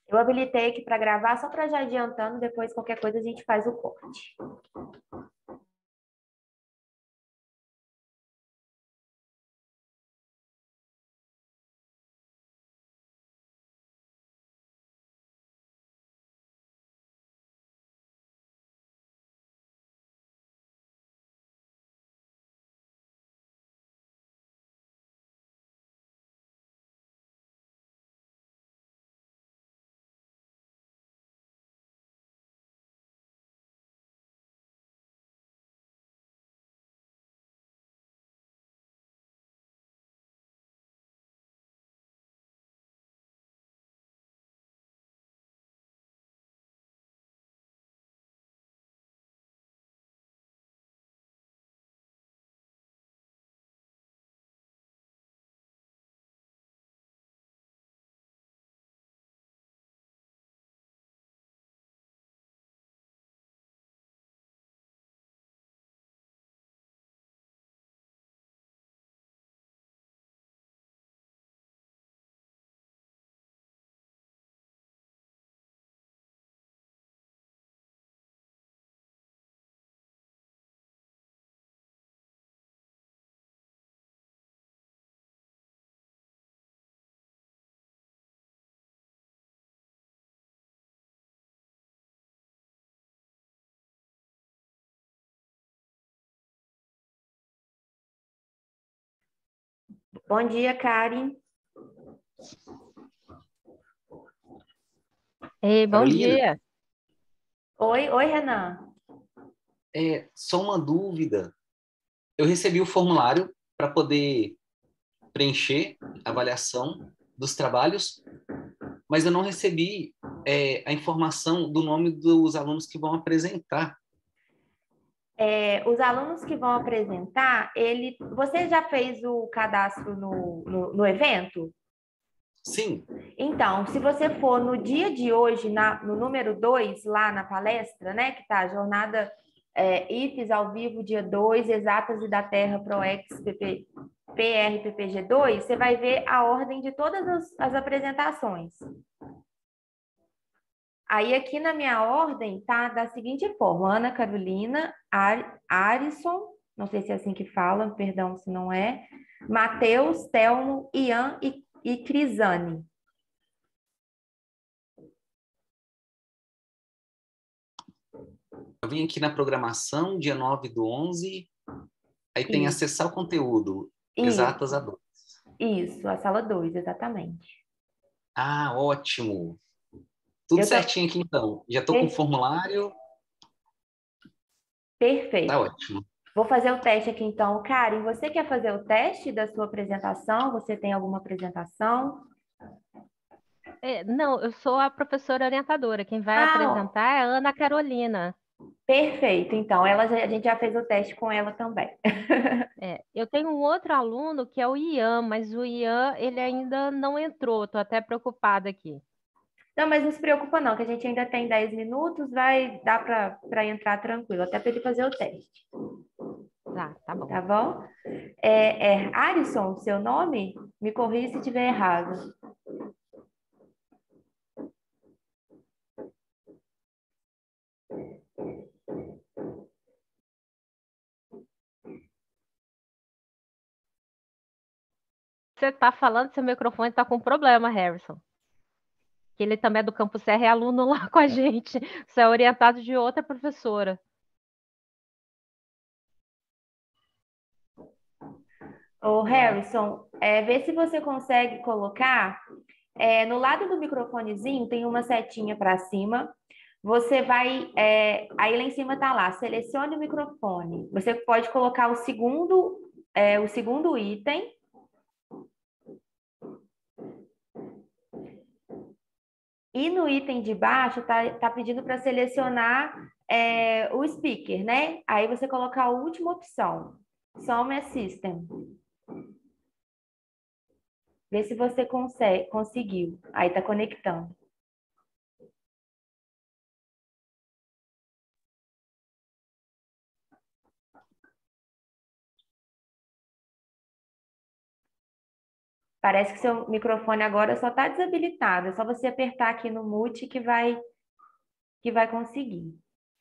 Eu habilitei aqui para gravar, só para já adiantando, depois qualquer coisa a gente faz o corte. Bom dia, Karen. Ei, bom Carolina, dia. Oi, Renan. só uma dúvida. Eu recebi o formulário para poder preencher a avaliação dos trabalhos, mas eu não recebi, a informação do nome dos alunos que vão apresentar. Os alunos que vão apresentar, você já fez o cadastro no evento? Sim, Então, se você for no dia de hoje, no número 2 lá na palestra, né, que está a jornada IFES ao vivo, dia 2 Exatas e da Terra ProEx PRPPG2, você vai ver a ordem de todas as apresentações. Aí aqui na minha ordem tá da seguinte forma: Ana Carolina, Arison, não sei se é assim que fala, perdão se não é, Matheus, Telmo, Ian e Crisane. eu vim aqui na programação, dia 9/11, aí tem Isso, acessar o conteúdo, exatas a isso, 2. isso, a sala 2 exatamente. Ah, ótimo. Tudo Eu tô... certinho aqui então. Já estou com o per- formulário, tá Perfeito. ótimo. Vou fazer o teste aqui então. Karen, você quer fazer o teste da sua apresentação? Você tem alguma apresentação? Não, eu sou a professora orientadora. Quem vai Ah, apresentar é a Ana Carolina. perfeito. Então, a gente já fez o teste com ela também. Eu tenho um outro aluno que é o Ian, mas o Ian, ele ainda não entrou. Estou até preocupada aqui. Não, mas não se preocupa não, que a gente ainda tem 10 minutos, vai dar para entrar tranquilo, até para ele fazer o teste, Tá bom. tá bom? É Arison, seu nome? Me corrija se estiver errado. Você está falando, seu microfone está com problema, Harrison. Que ele também é do Campus Serra, é aluno lá com a gente. Você é orientado de outra professora. Ô, Harrison, vê se você consegue colocar, no lado do microfonezinho tem uma setinha para cima, você vai, aí lá em cima tá lá, selecione o microfone. Você pode colocar o segundo item. E no item de baixo tá pedindo para selecionar o speaker, né? Aí você colocar a última opção, Some Assistant. Vê se você conseguiu. Aí tá conectando. Parece que seu microfone agora só está desabilitado. É só você apertar aqui no mute que vai conseguir.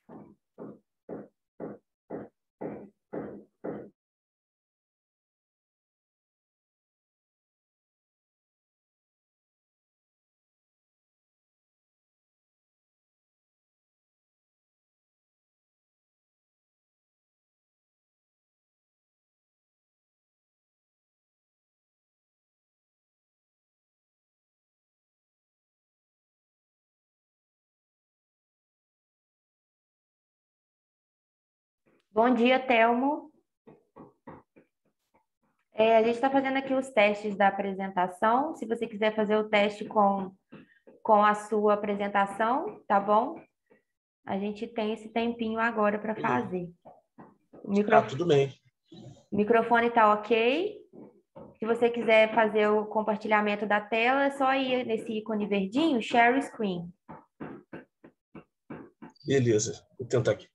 Bom dia, Telmo. A gente está fazendo aqui os testes da apresentação. Se você quiser fazer o teste com a sua apresentação, tá bom? A gente tem esse tempinho agora para fazer. Tudo bem. O microfone está ok. Se você quiser fazer o compartilhamento da tela, é só ir nesse ícone verdinho, Share Screen. Beleza, vou tentar aqui.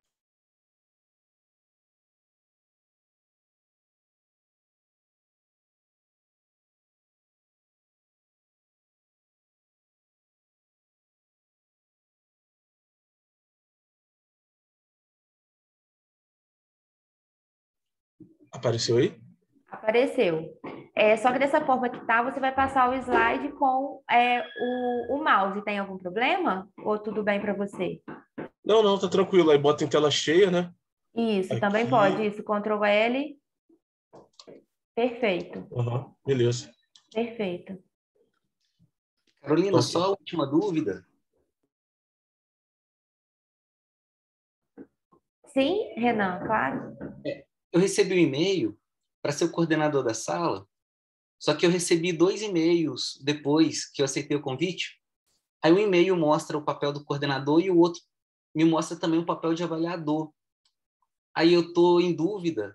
Apareceu aí? Apareceu. Só que dessa forma que tá, você vai passar o slide com o mouse. Tem algum problema? Ou tudo bem para você? Não, tá tranquilo. Aí bota em tela cheia, né? Isso, também Aqui. pode. Isso, Ctrl L. Perfeito. Beleza. Perfeito. Carolina, Ok. só a última dúvida. Sim, Renan, claro. Eu recebi um e-mail para ser o coordenador da sala, só que eu recebi 2 e-mails depois que eu aceitei o convite. Aí um e-mail mostra o papel do coordenador e o outro me mostra também o papel de avaliador. Aí eu estou em dúvida,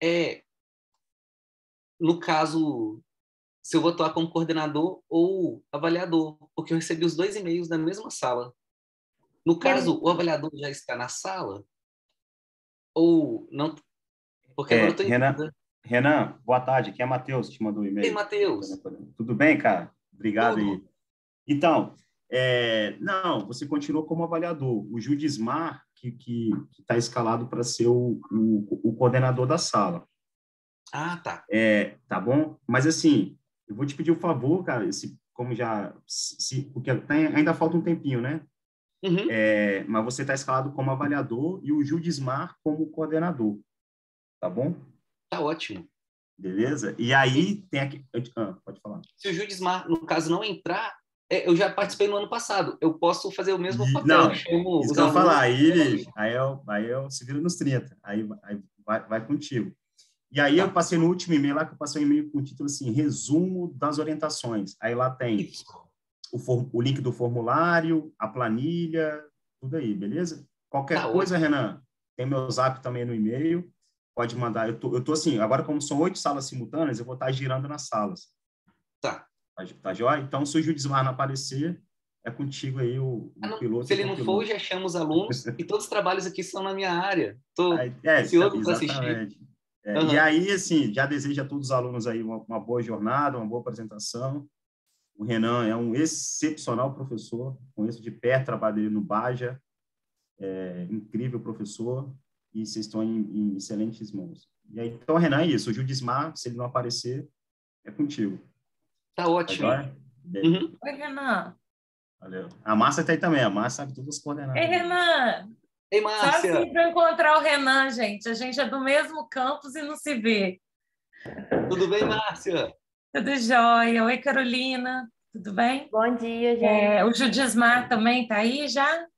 no caso, se eu vou atuar como coordenador ou avaliador, porque eu recebi os 2 e-mails da mesma sala. No caso, o avaliador já está na sala ou não? Porque agora eu estou em dúvida. Renan, boa tarde. Aqui é Matheus, te mandou um Ei, e-mail. Matheus, Tudo bem, cara? Obrigado aí. tudo? Então, não, você continua como avaliador. O Judismar, que está escalado para ser o coordenador da sala. Ah, tá. Tá bom? Mas, assim, eu vou te pedir um favor, cara, porque ainda falta um tempinho, né? Uhum. Mas você está escalado como avaliador e o Judismar como coordenador. Tá bom? Tá ótimo. Beleza? E aí tem aqui. Pode falar. Se o Judismar, no caso, não entrar, eu já participei no ano passado. Eu posso fazer o mesmo papel. Não, Eu chamo isso os que eu vou falar. alunos. Aí eu se vira nos 30. Aí vai contigo. E aí eu Tá. passei no último e-mail lá, que eu passei um e-mail com o título assim, resumo das orientações. Aí lá tem Isso. o link do formulário, a planilha, tudo aí, beleza? Qualquer Tá coisa, ótimo. Renan, tem meu zap também no e-mail. Pode mandar. Eu tô assim, agora como são 8 salas simultâneas, eu vou estar girando nas salas. Tá. Tá joia? Então, se o Judismar não aparecer, é contigo aí o piloto Se e o ele não for, eu copiloto. já chamo os alunos e todos os trabalhos aqui são na minha área. Estou ansioso para assistir. Exatamente. E Uhum. aí, assim, já desejo a todos os alunos aí uma boa jornada, uma boa apresentação. O Renan é um excepcional professor, conheço de perto o trabalho dele no Baja, incrível professor, e vocês estão em excelentes mãos. E aí, então, Renan, é isso. O Judismar, se ele não aparecer, é contigo. Tá Tá ótimo. joia? Uhum. Oi, Renan. Valeu. A Márcia tá aí também. A Márcia sabe todas as coordenadas. Ei, Renan. Ei, Só assim Márcia. para encontrar o Renan, gente. A gente é do mesmo campus e não se vê. Tudo bem, Márcia? Tudo jóia. Oi, Carolina. Tudo bem? Bom dia, gente. O Judismar também está aí já?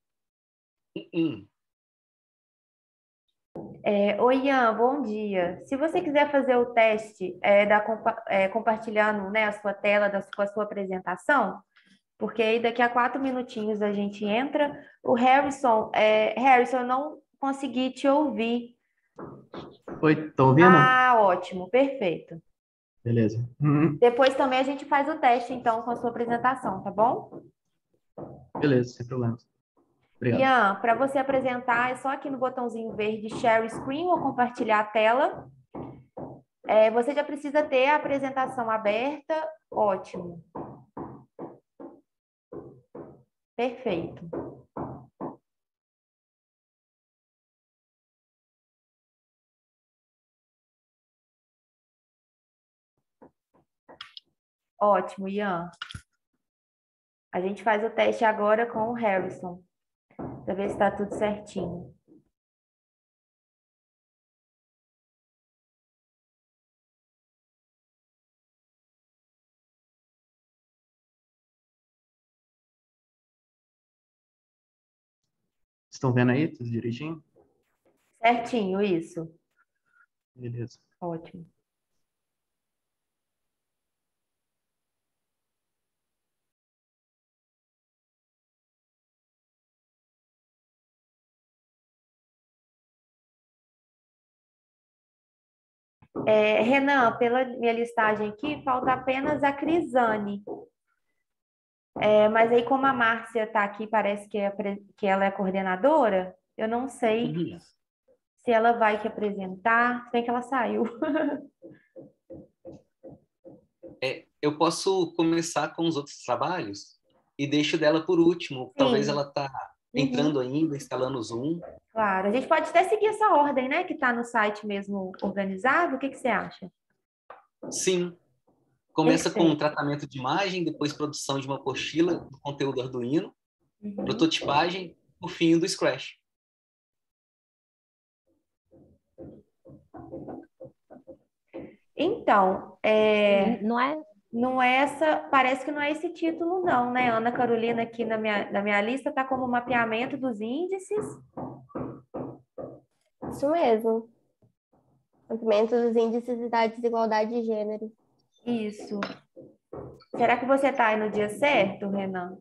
Oi, Ian, bom dia. Se você quiser fazer o teste compartilhando, né, a sua tela com a sua apresentação, porque aí daqui a 4 minutinhos a gente entra. O Harrison, Harrison, eu não consegui te ouvir. Oi, tô ouvindo? Ah, ótimo, perfeito. Beleza. Depois também a gente faz o teste, então, com a sua apresentação, tá bom? Beleza, sem problemas. Obrigado. Ian, para você apresentar, é só aqui no botãozinho verde Share Screen ou compartilhar a tela. Você já precisa ter a apresentação aberta. Ótimo. Perfeito. Ótimo, Ian. A gente faz o teste agora com o Harrison, para ver se está tudo certinho. Estão vendo aí? Tudo direitinho? Certinho, isso. Beleza. Ótimo. Renan, pela minha listagem aqui, falta apenas a Crisane. Mas aí, como a Márcia está aqui, parece que ela é coordenadora, eu não sei se ela vai que apresentar, se bem que ela saiu. Eu posso começar com os outros trabalhos e deixo dela por último. Talvez ela está entrando ainda, instalando o Zoom. Claro, a gente pode até seguir essa ordem, né? Que está no site mesmo organizado. O que você acha? Sim. Começa Perfeito. com o tratamento de imagem, depois produção de uma apostila do conteúdo Arduino, prototipagem, por fim do Scratch. Então, Não é parece que não é esse título, não, né? Ana Carolina, aqui na minha lista, está como mapeamento dos índices. Isso mesmo. Mapeamento dos índices da desigualdade de gênero. Isso. Será que você está aí no dia certo, Renan?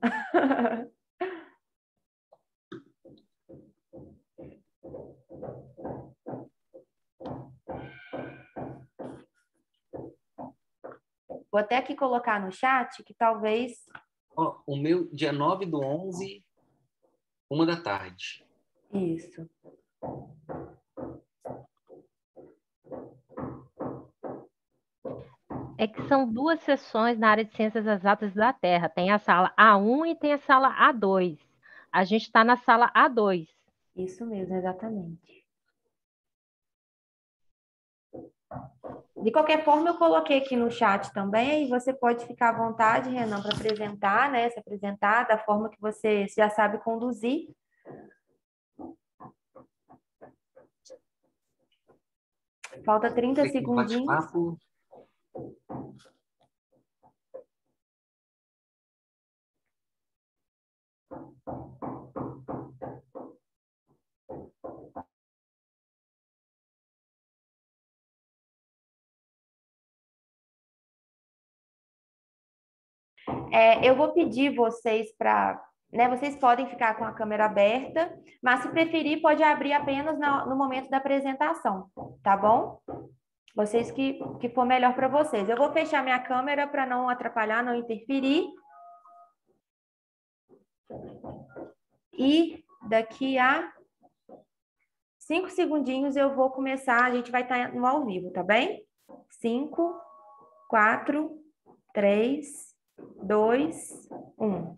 Vou até aqui colocar no chat que talvez... O meu, dia 9/11, 13h. Isso. É que são duas sessões na área de Ciências Exatas da Terra. Tem a sala A1 e tem a sala A2. A gente está na sala A2. Isso mesmo, exatamente. De qualquer forma, eu coloquei aqui no chat também, e você pode ficar à vontade, Renan, para apresentar, né? Se apresentar da forma que você já sabe conduzir. Falta 30 segundinhos. Bate-papo. Eu vou pedir vocês para... Né, vocês podem ficar com a câmera aberta, mas se preferir, pode abrir apenas no momento da apresentação, tá bom? Vocês que for melhor para vocês. Eu vou fechar minha câmera para não atrapalhar, não interferir. E daqui a 5 segundinhos eu vou começar, a gente vai estar no ao vivo, tá bem? 5, 4, 3, 2, 1.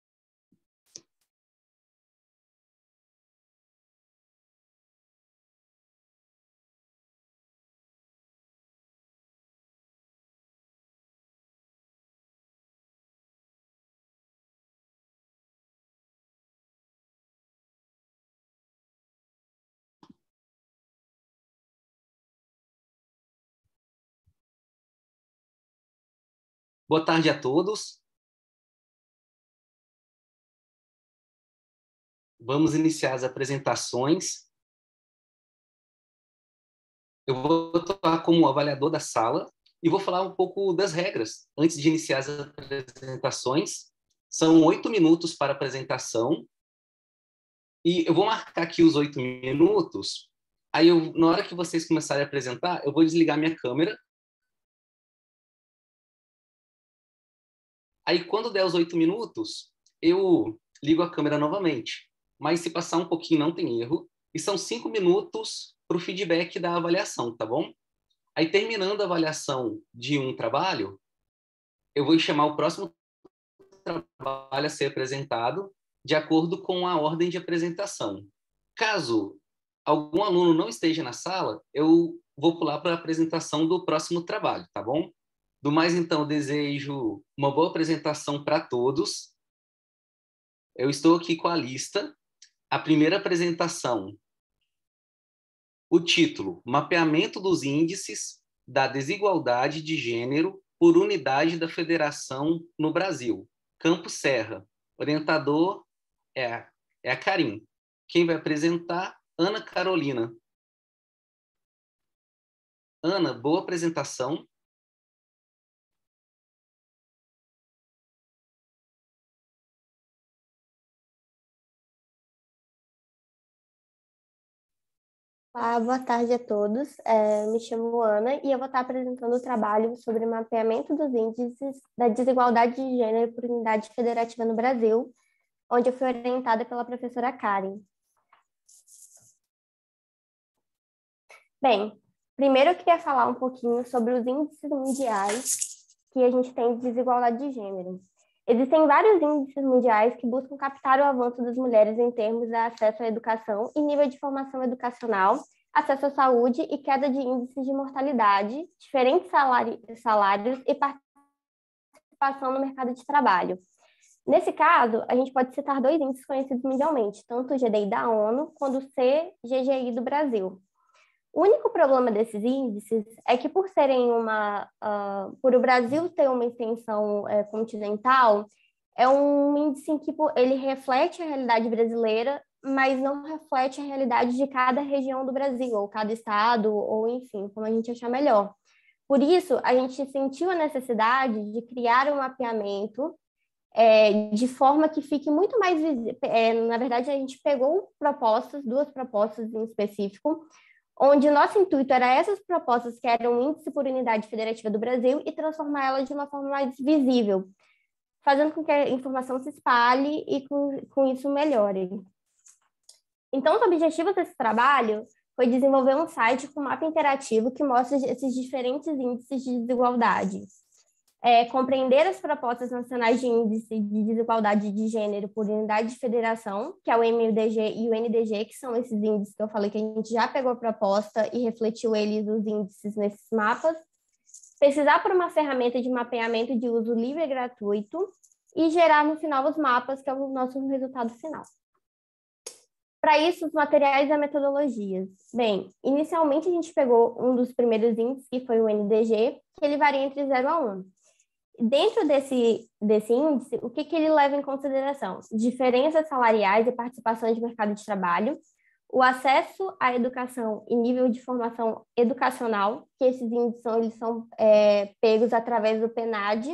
Boa tarde a todos. Vamos iniciar as apresentações. Eu vou atuar como avaliador da sala e vou falar um pouco das regras antes de iniciar as apresentações. São 8 minutos para a apresentação e eu vou marcar aqui os 8 minutos. Aí, na hora que vocês começarem a apresentar, eu vou desligar minha câmera. Aí, quando der os 8 minutos, eu ligo a câmera novamente. Mas se passar um pouquinho, não tem erro. E são 5 minutos para o feedback da avaliação, tá bom? Aí, terminando a avaliação de um trabalho, eu vou chamar o próximo trabalho a ser apresentado de acordo com a ordem de apresentação. Caso algum aluno não esteja na sala, eu vou pular para a apresentação do próximo trabalho, tá bom? Do mais, então, desejo uma boa apresentação para todos. Eu estou aqui com a lista. A primeira apresentação, o título: Mapeamento dos índices da desigualdade de gênero por unidade da federação no Brasil. Campo Serra. Orientador é a Karim. Quem vai apresentar? Ana Carolina. Ana, boa apresentação. Boa tarde a todos. Me chamo Ana e eu vou estar apresentando o trabalho sobre mapeamento dos índices da desigualdade de gênero por unidade federativa no Brasil, onde eu fui orientada pela professora Karen. Bem, primeiro eu queria falar um pouquinho sobre os índices mundiais que a gente tem de desigualdade de gênero. Existem vários índices mundiais que buscam captar o avanço das mulheres em termos de acesso à educação e nível de formação educacional, acesso à saúde e queda de índices de mortalidade, diferentes salários e participação no mercado de trabalho. Nesse caso, a gente pode citar dois índices conhecidos mundialmente, tanto o GDI da ONU quanto o CGGI do Brasil. O único problema desses índices é que, por o Brasil ter uma extensão continental, é um índice em que ele reflete a realidade brasileira, mas não reflete a realidade de cada região do Brasil, ou cada estado, ou enfim, como a gente achar melhor. Por isso, a gente sentiu a necessidade de criar um mapeamento de forma que fique muito mais visível. Na verdade, a gente pegou duas propostas em específico, onde o nosso intuito era essas propostas que eram o Índice por Unidade Federativa do Brasil e transformar elas de uma forma mais visível, fazendo com que a informação se espalhe e com isso melhore. Então, os objetivos desse trabalho foi desenvolver um site com mapa interativo que mostra esses diferentes índices de desigualdade. Compreender as propostas nacionais de índice de desigualdade de gênero por unidade de federação, que é o MDG e o NDG, que são esses índices que eu falei que a gente já pegou a proposta e refletiu os índices nesses mapas. Pesquisar por uma ferramenta de mapeamento de uso livre e gratuito e gerar no final os mapas, que é o nosso resultado final. Para isso, os materiais e as metodologias. Bem, inicialmente a gente pegou um dos primeiros índices, que foi o NDG, que ele varia entre 0 a 1. Dentro desse índice, o que ele leva em consideração? Diferenças salariais e participação de mercado de trabalho, o acesso à educação e nível de formação educacional, que esses índices são pegos através do PNAD,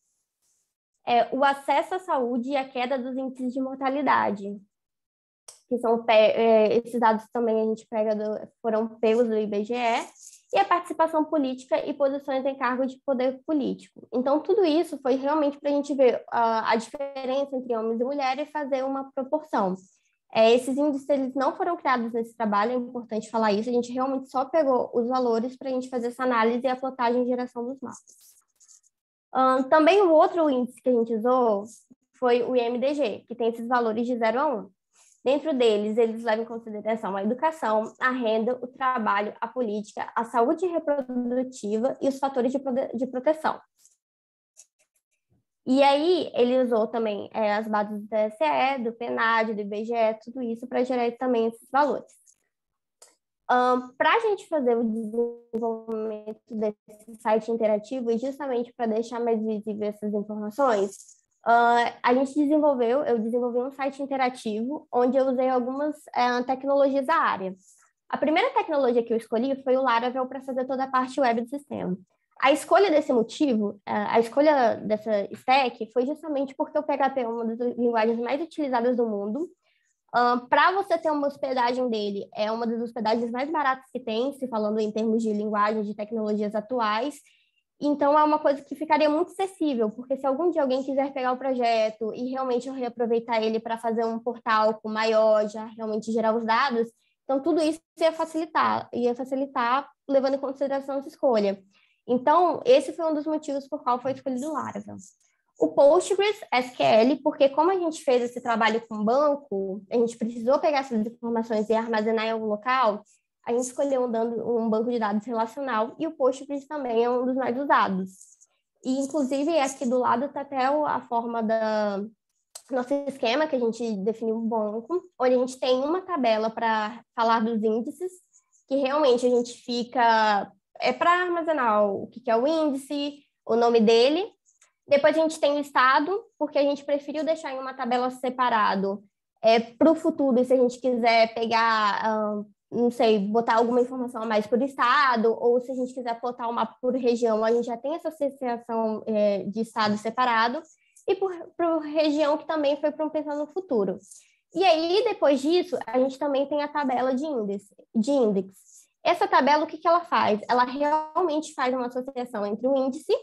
o acesso à saúde e a queda dos índices de mortalidade, que são esses dados também a gente foram pegos do IBGE, e a participação política e posições em cargo de poder político. Então, tudo isso foi realmente para a gente ver a diferença entre homens e mulheres e fazer uma proporção. Esses índices eles não foram criados nesse trabalho, é importante falar isso, a gente realmente só pegou os valores para a gente fazer essa análise e a plotagem e geração dos mapas. Também o outro índice que a gente usou foi o IMDG, que tem esses valores de 0 a 1. Dentro deles, eles levam em consideração a educação, a renda, o trabalho, a política, a saúde reprodutiva e os fatores de proteção. E aí, ele usou também as bases do TSE, do PNAD, do IBGE, tudo isso para gerar também esses valores. Para a gente fazer o desenvolvimento desse site interativo e justamente para deixar mais visível essas informações, eu desenvolvi um site interativo onde eu usei algumas tecnologias da área. A primeira tecnologia que eu escolhi foi o Laravel para fazer toda a parte web do sistema. A escolha desse motivo, a escolha dessa stack foi justamente porque o PHP é uma das linguagens mais utilizadas do mundo. Para você ter uma hospedagem dele, é uma das hospedagens mais baratas que tem, se falando em termos de linguagem, de tecnologias atuais. Então, é uma coisa que ficaria muito acessível, porque se algum dia alguém quiser pegar o projeto e realmente reaproveitar ele para fazer um portal com maior, já realmente gerar os dados, então tudo isso ia facilitar levando em consideração essa escolha. Então, esse foi um dos motivos por qual foi escolhido o Laravel. O PostgreSQL, porque como a gente fez esse trabalho com banco, a gente precisou pegar essas informações e armazenar em algum local, a gente escolheu um banco de dados relacional, e o Postgres também é um dos mais usados. E, inclusive, aqui do lado está até a forma da nosso esquema, que a gente definiu o banco, onde a gente tem uma tabela para falar dos índices, que realmente a gente fica... É para armazenar o que é o índice, o nome dele. Depois a gente tem o estado, porque a gente preferiu deixar em uma tabela separado para o futuro, se a gente quiser pegar, não sei, botar alguma informação a mais por estado, ou se a gente quiser plotar o mapa por região, a gente já tem essa associação de estado separado, e por região, que também foi para um pensar no futuro. E aí, depois disso, a gente também tem a tabela de índice. Essa tabela, o que ela faz? Ela realmente faz uma associação entre o índice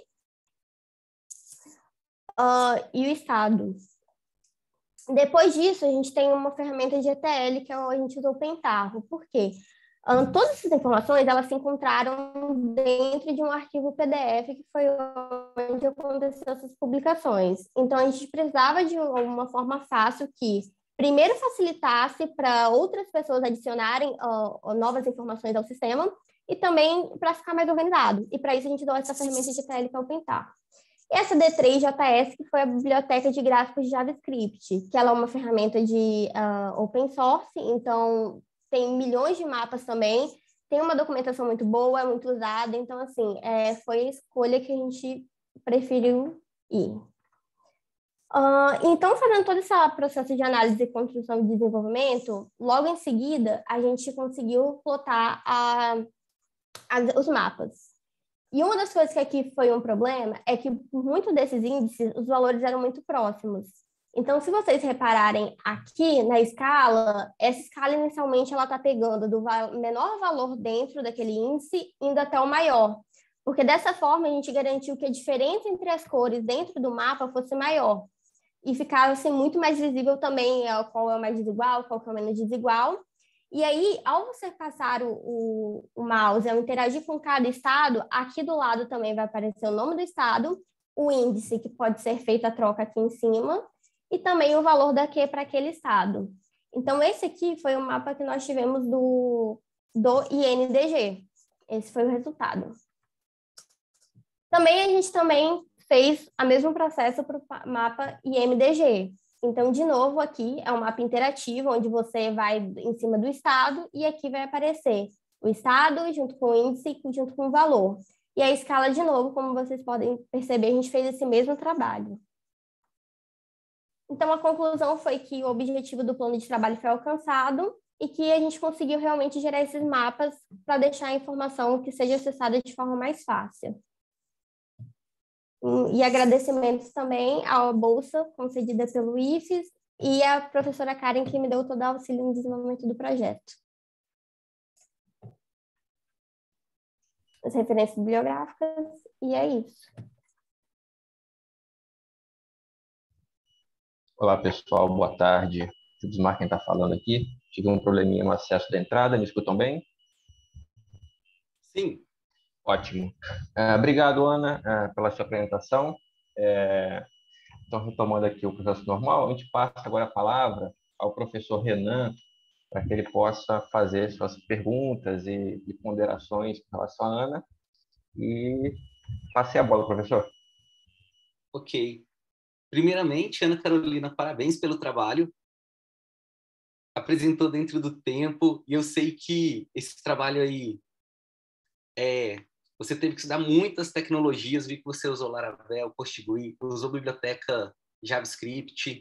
e o estado. Depois disso, a gente tem uma ferramenta de ETL, que a gente usou o Pentaho. Por quê? Todas essas informações, elas se encontraram dentro de um arquivo PDF, que foi onde aconteceram essas publicações. Então, a gente precisava de uma forma fácil que, primeiro, facilitasse para outras pessoas adicionarem novas informações ao sistema, e também para ficar mais organizado. E para isso, a gente deu essa ferramenta de ETL, que é o Pentaho. Essa D3JS, que foi a biblioteca de gráficos de JavaScript, que ela é uma ferramenta de open source, então tem milhões de mapas também, tem uma documentação muito boa, é muito usada, então, assim, foi a escolha que a gente preferiu ir. Então, fazendo todo esse processo de análise, construção e desenvolvimento, logo em seguida, a gente conseguiu plotar os mapas. E uma das coisas que aqui foi um problema é que, por muitos desses índices, os valores eram muito próximos. Então, se vocês repararem aqui na escala, essa escala inicialmente ela está pegando do menor valor dentro daquele índice, indo até o maior. Porque dessa forma a gente garantiu que a diferença entre as cores dentro do mapa fosse maior. E ficava assim, muito mais visível também qual é o mais desigual, qual é o menos desigual. E aí, ao você passar o mouse, ao interagir com cada estado, aqui do lado também vai aparecer o nome do estado, o índice, que pode ser feita a troca aqui em cima, e também o valor daqui para aquele estado. Então, esse aqui foi o mapa que nós tivemos do INDG. Esse foi o resultado. Também a gente fez o mesmo processo para o mapa IMDG. Então, de novo, aqui é um mapa interativo, onde você vai em cima do estado, e aqui vai aparecer o estado junto com o índice, junto com o valor. E a escala, de novo, como vocês podem perceber, a gente fez esse mesmo trabalho. Então, a conclusão foi que o objetivo do plano de trabalho foi alcançado e que a gente conseguiu realmente gerar esses mapas para deixar a informação que seja acessada de forma mais fácil. E agradecimentos também à bolsa concedida pelo IFES e à professora Karen, que me deu todo o auxílio no desenvolvimento do projeto. As referências bibliográficas, e é isso. Olá, pessoal, boa tarde. Desmar quem está falando aqui. Tive um probleminha no acesso da entrada, me escutam bem? Sim. Ótimo. Obrigado, Ana, pela sua apresentação. Então, retomando aqui o processo normal, a gente passa agora a palavra ao professor Renan, para que ele possa fazer suas perguntas e ponderações com relação à Ana. E passe a bola, professor. Ok. Primeiramente, Ana Carolina, parabéns pelo trabalho. Apresentou dentro do tempo, e eu sei que esse trabalho aí você teve que estudar muitas tecnologias, vi que você usou Laravel, Postgres, usou biblioteca JavaScript.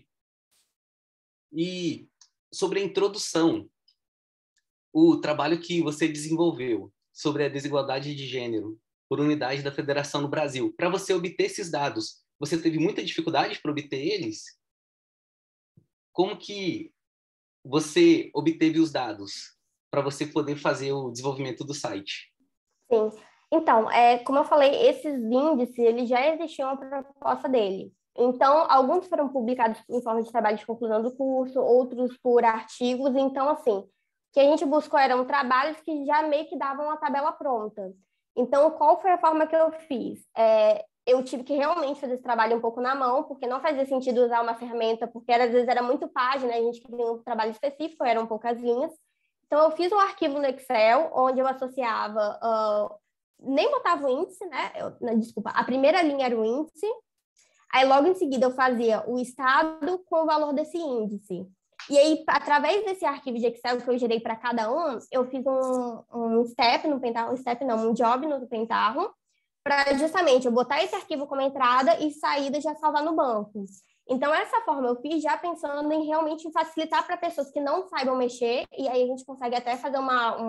E sobre a introdução, o trabalho que você desenvolveu sobre a desigualdade de gênero por unidade da federação no Brasil, para você obter esses dados, você teve muita dificuldade para obter eles? Como que você obteve os dados para você poder fazer o desenvolvimento do site? Sim. Então, como eu falei, esses índices, eles já existiam a proposta dele. Então, alguns foram publicados em forma de trabalho de conclusão do curso, outros por artigos. Então, assim, o que a gente buscou eram trabalhos que já meio que davam a tabela pronta. Então, qual foi a forma que eu fiz? Eu tive que realmente fazer esse trabalho um pouco na mão, porque não fazia sentido usar uma ferramenta, porque às vezes era muito página, a gente queria um trabalho específico, eram poucas linhas. Então, eu fiz um arquivo no Excel, onde eu associava, nem botava o índice, né? Desculpa, a primeira linha era o índice, aí logo em seguida eu fazia o estado com o valor desse índice. E aí, através desse arquivo de Excel que eu gerei para cada um, eu fiz um step no Pentaho, um job no Pentaho, para justamente eu botar esse arquivo como entrada e saída já salvar no banco. Então, essa forma eu fiz já pensando em realmente facilitar para pessoas que não saibam mexer, e aí a gente consegue até fazer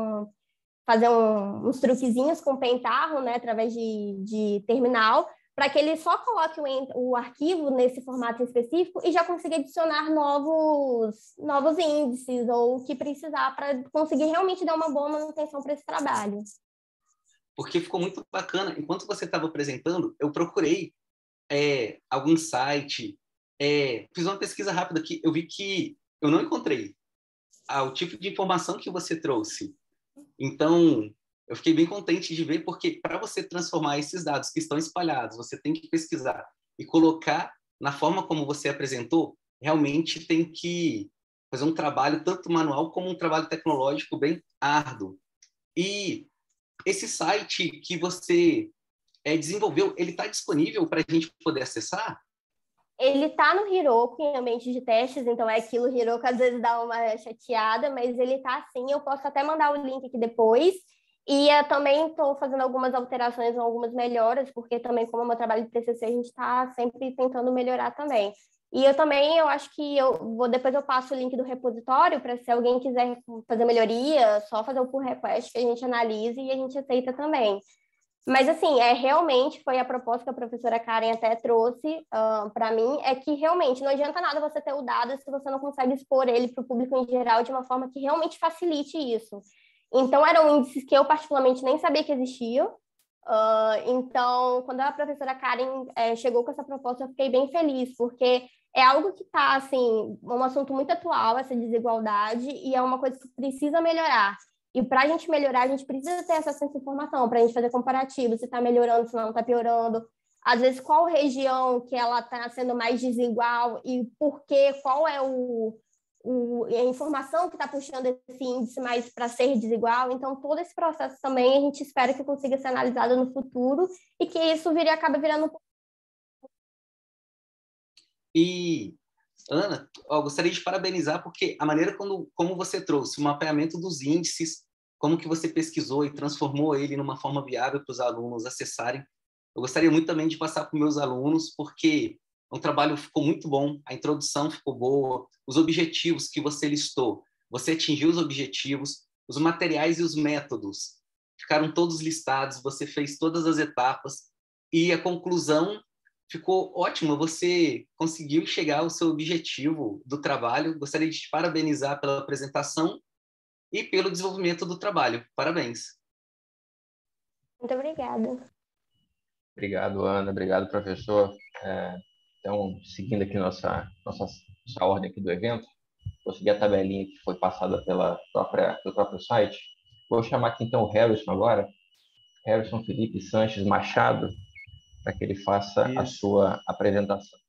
uns truquezinhos com o Pentaho, né, através de terminal, para que ele só coloque o arquivo nesse formato específico e já consiga adicionar novos índices ou o que precisar para conseguir realmente dar uma boa manutenção para esse trabalho. Porque ficou muito bacana. Enquanto você estava apresentando, eu procurei algum site, fiz uma pesquisa rápida aqui, eu vi que eu não encontrei o tipo de informação que você trouxe. Então, eu fiquei bem contente de ver, porque para você transformar esses dados que estão espalhados, você tem que pesquisar e colocar na forma como você apresentou, realmente tem que fazer um trabalho tanto manual como um trabalho tecnológico bem árduo. E esse site que você desenvolveu, ele está disponível para a gente poder acessar? Ele está no Heroku, em ambiente de testes, então é aquilo, o Heroku às vezes dá uma chateada, mas ele está sim, eu posso até mandar o link aqui depois. E eu também estou fazendo algumas alterações, algumas melhoras, porque também, como é meu trabalho de TCC, a gente está sempre tentando melhorar também. E eu acho que depois eu passo o link do repositório para se alguém quiser fazer melhoria, só fazer o pull request que a gente analise e a gente aceita também. Mas, assim, realmente foi a proposta que a professora Karen até trouxe para mim, é que realmente não adianta nada você ter o dado se você não consegue expor ele para o público em geral de uma forma que realmente facilite isso. Então, eram índices que eu particularmente nem sabia que existiam. Então, quando a professora Karen chegou com essa proposta, eu fiquei bem feliz, porque é algo que está, assim, um assunto muito atual, essa desigualdade, e é uma coisa que precisa melhorar. E para a gente melhorar, a gente precisa ter acesso a essa informação, para a gente fazer comparativo, se está melhorando, se não está piorando. Às vezes, qual região que ela está sendo mais desigual e por quê, qual é a informação que está puxando esse índice mais para ser desigual. Então, todo esse processo também a gente espera que consiga ser analisado no futuro e que isso acaba virando... E, Ana, eu gostaria de parabenizar porque a maneira como você trouxe o mapeamento dos índices, como que você pesquisou e transformou ele numa forma viável para os alunos acessarem. Eu gostaria muito também de passar para os meus alunos, porque o trabalho ficou muito bom, a introdução ficou boa, os objetivos que você listou, você atingiu os objetivos, os materiais e os métodos ficaram todos listados, você fez todas as etapas e a conclusão ficou ótima, você conseguiu chegar ao seu objetivo do trabalho. Gostaria de te parabenizar pela apresentação e pelo desenvolvimento do trabalho. Parabéns. Muito obrigada. Obrigado, Ana. Obrigado, professor. Então, seguindo aqui nossa ordem aqui do evento, vou seguir a tabelinha que foi passada pelo próprio site. Vou chamar aqui, então, o Harrison agora. Harrison Felipe Sanches Machado, para que ele faça a sua apresentação.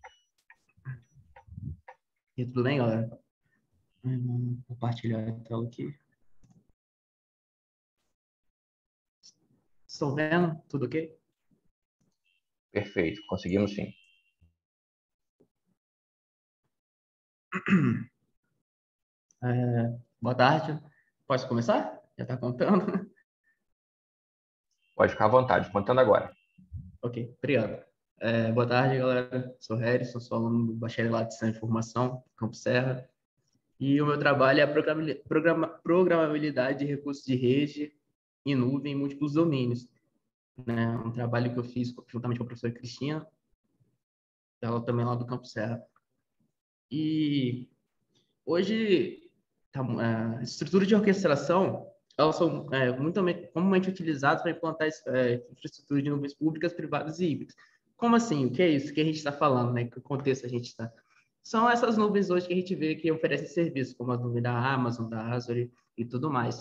E tudo bem, galera? Vou compartilhar a tela aqui. Estão vendo? Tudo ok? Perfeito, conseguimos sim. Boa tarde. Posso começar? Já está contando? Pode ficar à vontade, contando agora. Ok, obrigado. Boa tarde, galera. Sou Harrison, sou aluno do Bacharelado de Ciência da Informação, Campo Serra. E o meu trabalho é a programabilidade de recursos de rede em nuvem em múltiplos domínios. Né? Um trabalho que eu fiz juntamente com a professora Cristina, ela também lá do Campo Serra. E hoje, a estrutura de orquestração, elas são muito comumente utilizadas para implantar infraestrutura de nuvens públicas, privadas e híbridas. Como assim? O que é isso? O que a gente está falando? Né? Que contexto a gente está? São essas nuvens hoje que a gente vê que oferecem serviços, como a nuvem da Amazon, da Azure, e tudo mais.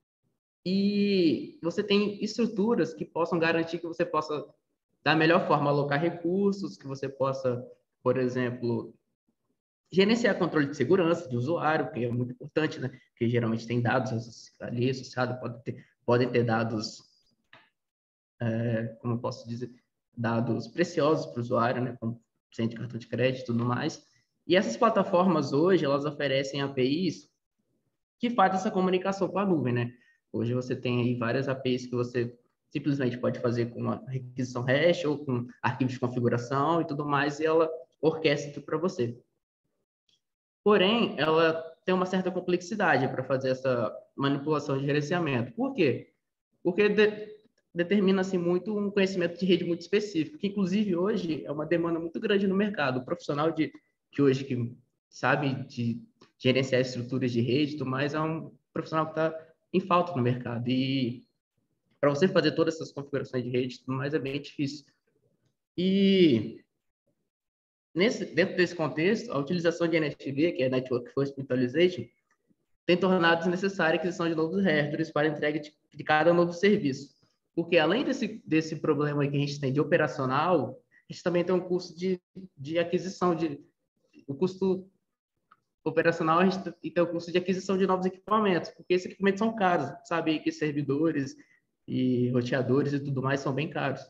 E você tem estruturas que possam garantir que você possa, da melhor forma, alocar recursos, que você possa, por exemplo, gerenciar controle de segurança de usuário, que é muito importante, né? Porque geralmente tem dados ali associados, podem ter dados, como eu posso dizer, dados preciosos para o usuário, né? Como senha de cartão de crédito e tudo mais. E essas plataformas hoje, elas oferecem APIs que fazem essa comunicação com a nuvem, né? Hoje você tem aí várias APIs que você simplesmente pode fazer com uma requisição hash ou com arquivos de configuração e tudo mais, e ela orquestra tudo para você. Porém, ela tem uma certa complexidade para fazer essa manipulação de gerenciamento. Por quê? Porque determina-se muito um conhecimento de rede muito específico, que inclusive hoje é uma demanda muito grande no mercado. O profissional que hoje que sabe de gerenciar estruturas de rede e tudo mais é um profissional que está em falta no mercado. E para você fazer todas essas configurações de rede e tudo mais é bem difícil. E dentro desse contexto, a utilização de NFV, que é Network First Virtualization, tem tornado desnecessária a aquisição de novos hardwares para a entrega de cada novo serviço. Porque além desse problema que a gente tem de operacional, a gente também tem um custo de aquisição, o custo operacional e tem o custo de aquisição de novos equipamentos, porque esses equipamentos são caros, sabe que servidores e roteadores e tudo mais são bem caros.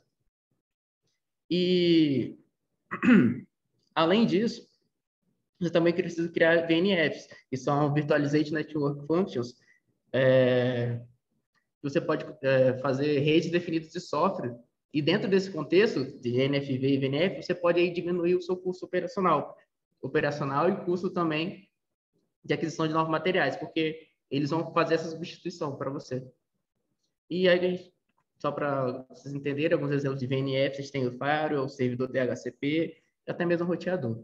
E além disso, você também precisa criar VNFs, que são Virtualization Network Functions. Você pode fazer redes definidas de software, e dentro desse contexto de NFV e VNF, você pode aí diminuir o seu custo operacional e custo também de aquisição de novos materiais, porque eles vão fazer essa substituição para você. E aí, só para vocês entenderem, alguns exemplos de VNF, vocês têm o Firewall, o servidor DHCP, e até mesmo o roteador.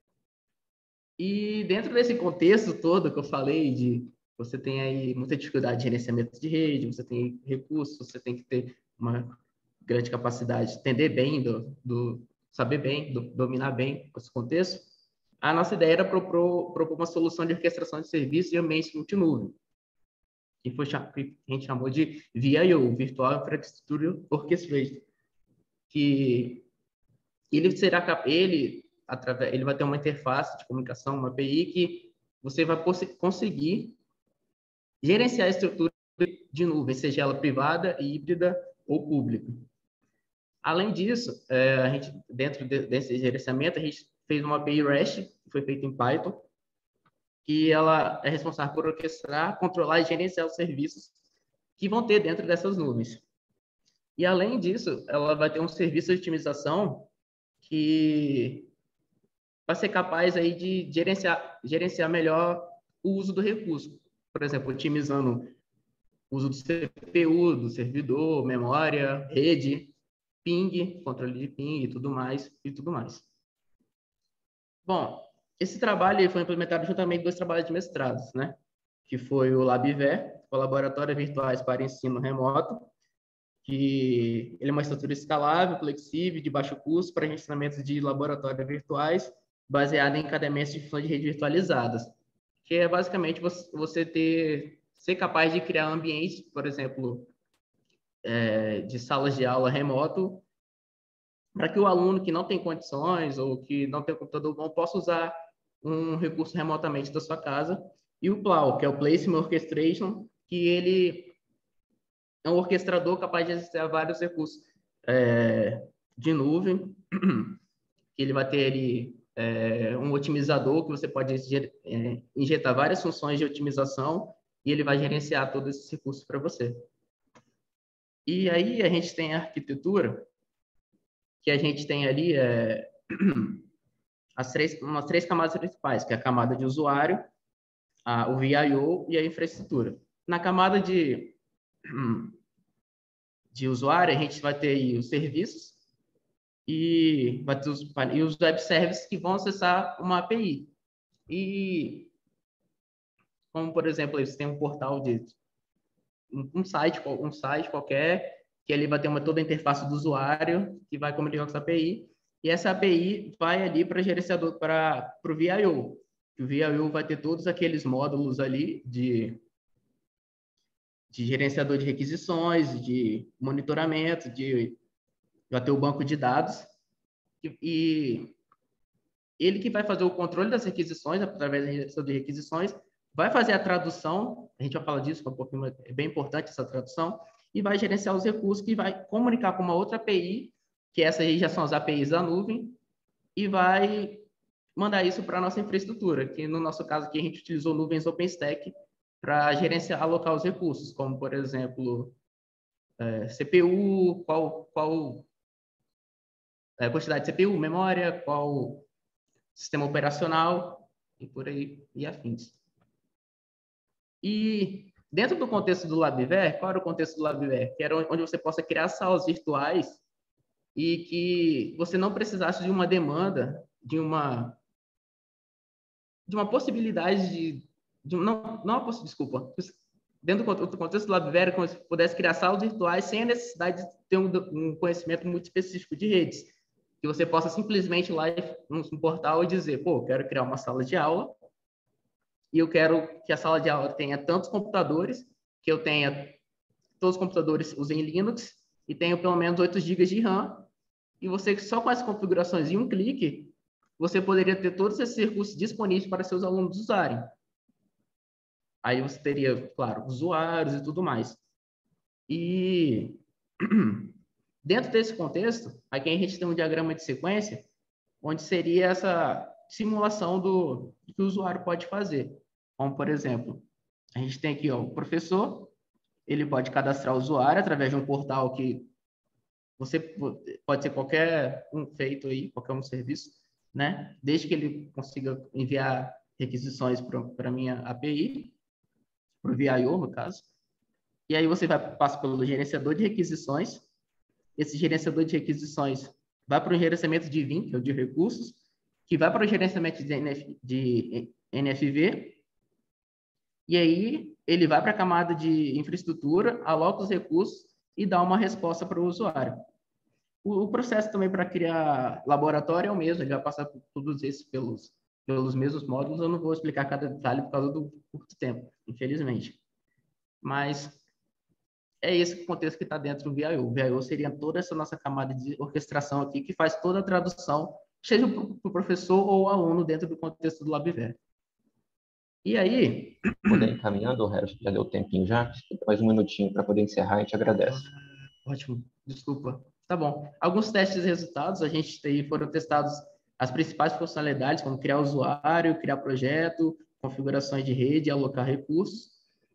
E dentro desse contexto todo que eu falei, você tem aí muita dificuldade de gerenciamento de rede, você tem recursos, você tem que ter uma grande capacidade de entender bem, saber bem, dominar bem esse contexto. A nossa ideia era propor uma solução de orquestração de serviços de ambientes multinuvem, que a gente chamou de VIO, Virtual Infrastructure Orchestration, que ele vai ter uma interface de comunicação, uma API, que você vai conseguir gerenciar a estrutura de nuvem, seja ela privada, híbrida ou pública. Além disso, a gente, dentro desse gerenciamento, a gente fez uma API REST, que foi feita em Python, que ela é responsável por orquestrar, controlar e gerenciar os serviços que vão ter dentro dessas nuvens. E, além disso, ela vai ter um serviço de otimização que vai ser capaz aí de gerenciar melhor o uso do recurso. Por exemplo, otimizando o uso do CPU, do servidor, memória, rede, ping, controle de ping e tudo mais. Bom, esse trabalho foi implementado juntamente com 2 trabalhos de mestrados, né? Que foi o LabVer, o Laboratório Virtuais para Ensino Remoto, que ele é uma estrutura escalável, flexível, de baixo custo para gerenciamento de laboratórios virtuais, baseada em cadeamentos de funções de rede virtualizadas, que é basicamente você ser capaz de criar ambientes, por exemplo, de salas de aula remoto, para que o aluno que não tem condições ou que não tem computador bom possa usar um recurso remotamente da sua casa. E o PLAO, que é o Placement Orchestration, que ele é um orquestrador capaz de exercer vários recursos de nuvem, que ele vai ter ali um otimizador que você pode injetar várias funções de otimização e ele vai gerenciar todos esses recursos para você. E aí a gente tem a arquitetura, que a gente tem ali umas 3 camadas principais, que é a camada de usuário, o VIO e a infraestrutura. Na camada de usuário, a gente vai ter aí os serviços e vai ter os web services que vão acessar uma API. E, como, por exemplo, você tem um portal de um site qualquer, que ali vai ter toda a interface do usuário, que vai comunicar com essa API, e essa API vai ali para gerenciador, para o VIO. O VIO vai ter todos aqueles módulos ali de gerenciador de requisições, de monitoramento, vai ter o banco de dados, e ele que vai fazer o controle das requisições, através da gestão de requisições, vai fazer a tradução, a gente vai falar disso um pouquinho, é bem importante essa tradução, e vai gerenciar os recursos, que vai comunicar com uma outra API, que essas aí já são as APIs da nuvem, e vai mandar isso para a nossa infraestrutura, que no nosso caso aqui a gente utilizou nuvens OpenStack para gerenciar, alocar os recursos, como, por exemplo, CPU, qual quantidade de CPU, memória, qual sistema operacional, e por aí, e afins. E dentro do contexto do LabVer, qual era o contexto do LabVer? Que era onde você possa criar salas virtuais e que você não precisasse de uma demanda, de uma possibilidade desculpa. Dentro do contexto do LabVer, como se pudesse criar salas virtuais sem a necessidade de ter um conhecimento muito específico de redes. Que você possa simplesmente ir lá no portal e dizer, pô, eu quero criar uma sala de aula e eu quero que a sala de aula tenha tantos computadores, que eu tenha todos os computadores usem Linux e tenham pelo menos 8 GB de RAM, e você só com as configurações em um clique, você poderia ter todos esses recursos disponíveis para seus alunos usarem. Aí você teria, claro, usuários e tudo mais. E dentro desse contexto, aqui a gente tem um diagrama de sequência, onde seria essa simulação do que o usuário pode fazer. Como, por exemplo, a gente tem aqui o professor, ele pode cadastrar o usuário através de um portal que pode ser qualquer um feito aí, qualquer um serviço, né? Desde que ele consiga enviar requisições para a minha API, para o VIO, no caso. E aí você passa pelo gerenciador de requisições. Esse gerenciador de requisições vai para o gerenciamento de VIM, que é o de recursos, que vai para o gerenciamento de NFV, e aí ele vai para a camada de infraestrutura, aloca os recursos e dá uma resposta para o usuário. O processo também para criar laboratório é o mesmo, ele vai passar por todos esses pelos mesmos módulos. Eu não vou explicar cada detalhe por causa do curto tempo, infelizmente. Mas é esse o contexto que está dentro do VIO. O VIO seria toda essa nossa camada de orquestração aqui, que faz toda a tradução, seja para o professor ou o aluno dentro do contexto do LabVer. E aí... Poder encaminhando, Harrison, já deu tempinho já? Mais um minutinho para poder encerrar, a gente agradece. Ótimo, desculpa. Tá bom. Alguns testes de resultados, foram testados as principais funcionalidades, como criar usuário, criar projeto, configurações de rede, alocar recursos.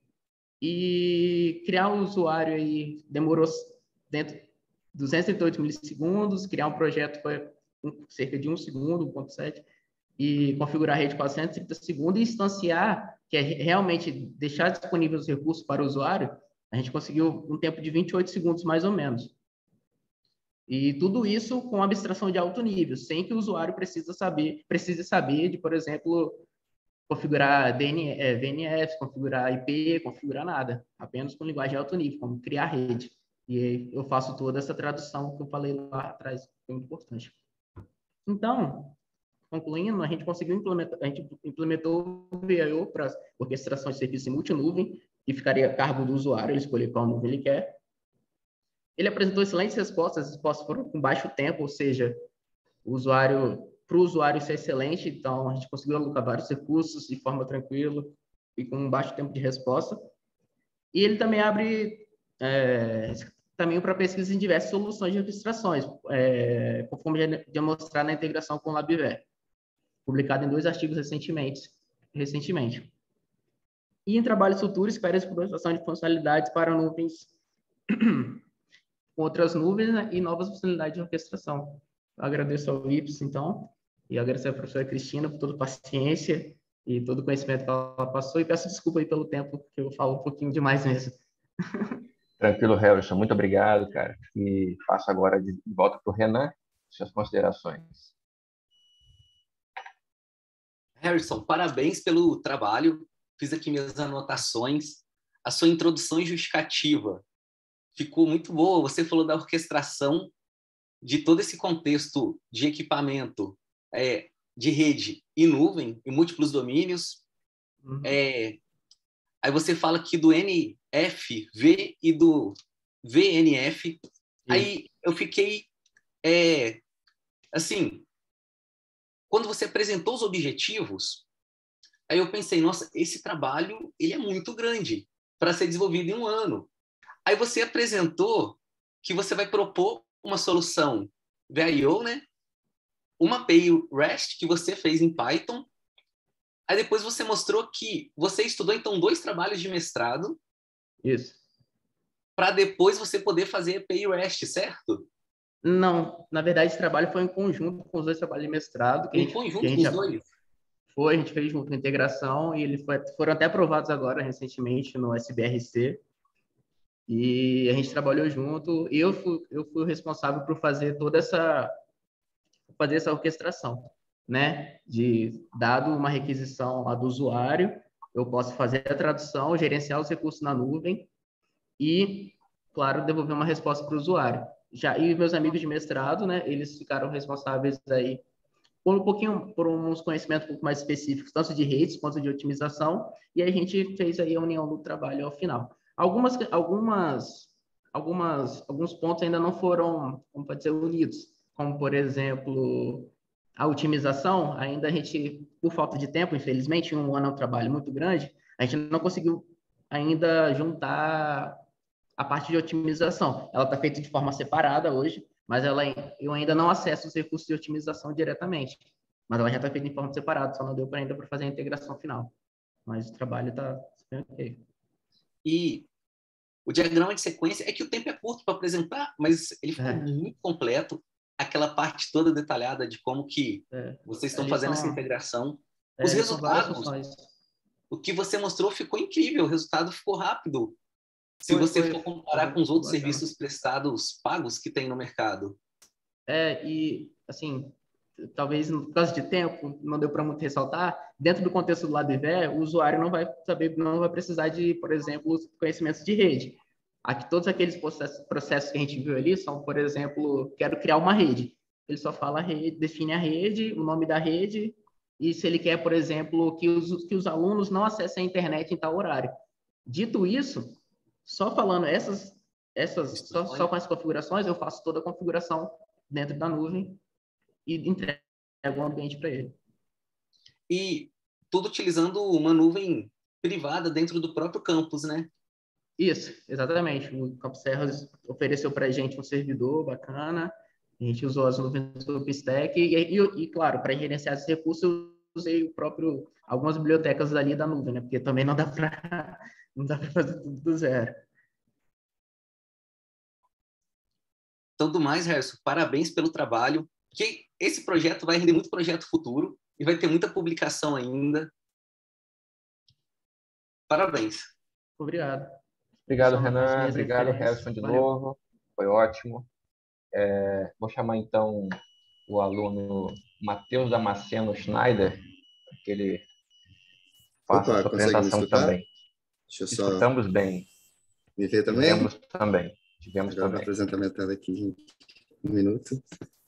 E criar um usuário aí demorou dentro de 238 milissegundos, criar um projeto foi cerca de 1 segundo, 1.7, e configurar a rede 430 segundos, e instanciar, que é realmente deixar disponível os recursos para o usuário, a gente conseguiu um tempo de 28 segundos, mais ou menos. E tudo isso com abstração de alto nível, sem que o usuário precise saber de, por exemplo, configurar VNF, configurar IP, configurar nada, apenas com linguagem de alto nível, como criar rede. E eu faço toda essa tradução que eu falei lá atrás, que é muito importante. Então, concluindo, a gente implementou o VIO para orquestração de serviços em multinuvem, que ficaria a cargo do usuário, ele escolher qual nuvem ele quer. Ele apresentou excelentes respostas, as respostas foram com baixo tempo, ou seja, para o usuário isso é excelente, então a gente conseguiu alocar vários recursos de forma tranquila e com um baixo tempo de resposta. E ele também abre caminho para pesquisa em diversas soluções de orquestrações, conforme já demonstrar na integração com o LabVer, publicado em 2 artigos recentemente. E em trabalhos futuros, espera a exploração de funcionalidades para nuvens com outras nuvens, né, e novas funcionalidades de orquestração. Eu agradeço ao IPS, então, e agradeço à professora Cristina por toda a paciência e todo o conhecimento que ela passou, e peço desculpa aí pelo tempo, que eu falo um pouquinho demais mesmo. Tranquilo, Harrison. Muito obrigado, cara. E passo agora de volta para o Renan, suas considerações. Harrison, parabéns pelo trabalho. Fiz aqui minhas anotações. A sua introdução e justificativa ficou muito boa. Você falou da orquestração de todo esse contexto de equipamento, de rede e nuvem, em múltiplos domínios. Aí você fala aqui do NFV e do VNF. Aí eu fiquei, assim, quando você apresentou os objetivos, aí eu pensei, nossa, esse trabalho ele é muito grande para ser desenvolvido em um ano. Aí você apresentou que você vai propor uma solução VIO, né? Uma API REST que você fez em Python. Aí depois você mostrou que você estudou, então, 2 trabalhos de mestrado. Isso. Para depois você poder fazer API REST, certo? Não, na verdade, esse trabalho foi em conjunto com os 2 trabalhos de mestrado. Em conjunto com os 2? Foi, a gente fez junto com a integração e eles foram até aprovados agora, recentemente, no SBRC. E a gente trabalhou junto. E eu fui o responsável por fazer toda essa orquestração, né? Dado uma requisição lá do usuário, eu posso fazer a tradução, gerenciar os recursos na nuvem e, claro, devolver uma resposta para o usuário. E meus amigos de mestrado, né? Eles ficaram responsáveis aí por uns conhecimentos um pouco mais específicos, tanto de redes quanto de otimização, e a gente fez aí a união do trabalho ao final. Alguns pontos ainda não foram, como pode ser, unidos, como, por exemplo, a otimização, ainda a gente, por falta de tempo, infelizmente, em um ano é um trabalho muito grande, a gente não conseguiu ainda juntar a parte de otimização. Ela está feita de forma separada hoje, mas eu ainda não acesso os recursos de otimização diretamente. Mas ela já está feita em forma separada, só não deu ainda para fazer a integração final. Mas o trabalho está ok. E o diagrama de sequência é que o tempo é curto para apresentar, mas ele ficou muito completo. Aquela parte toda detalhada de como que vocês estão fazendo essa integração. Os resultados, o que você mostrou ficou incrível, o resultado ficou rápido. Se você for comparar com os outros serviços prestados pagos que tem no mercado. E, assim, talvez por causa de tempo, não deu para muito ressaltar, dentro do contexto do LabVIEW, o usuário não vai precisar de, por exemplo, conhecimentos de rede. Aqui, todos aqueles processos que a gente viu ali são, por exemplo, quero criar uma rede. Ele só fala rede, define a rede, o nome da rede, e se ele quer, por exemplo, que os alunos não acessem a internet em tal horário. Dito isso, só falando só com as configurações, eu faço toda a configuração dentro da nuvem e entrego o ambiente para ele. E tudo utilizando uma nuvem privada dentro do próprio campus, né? Isso, exatamente. O Campus Serras ofereceu para a gente um servidor bacana, a gente usou as nuvens do OpenStack e claro, para gerenciar esses recursos, eu usei algumas bibliotecas ali da nuvem, né? Porque também não dá para fazer tudo do zero. Então, do mais, Harrison, parabéns pelo trabalho. Que esse projeto vai render muito projeto futuro e vai ter muita publicação ainda. Parabéns. Obrigado. Obrigado, Renan. Obrigado, Harrison, de novo. Foi ótimo. Vou chamar, então, o aluno Matheus Damasceno Schneider, que ele faça a sua apresentação também. Escutamos bem. Me vê também? Tivemos Agora também. vou apresentar minha tela aqui em um minuto.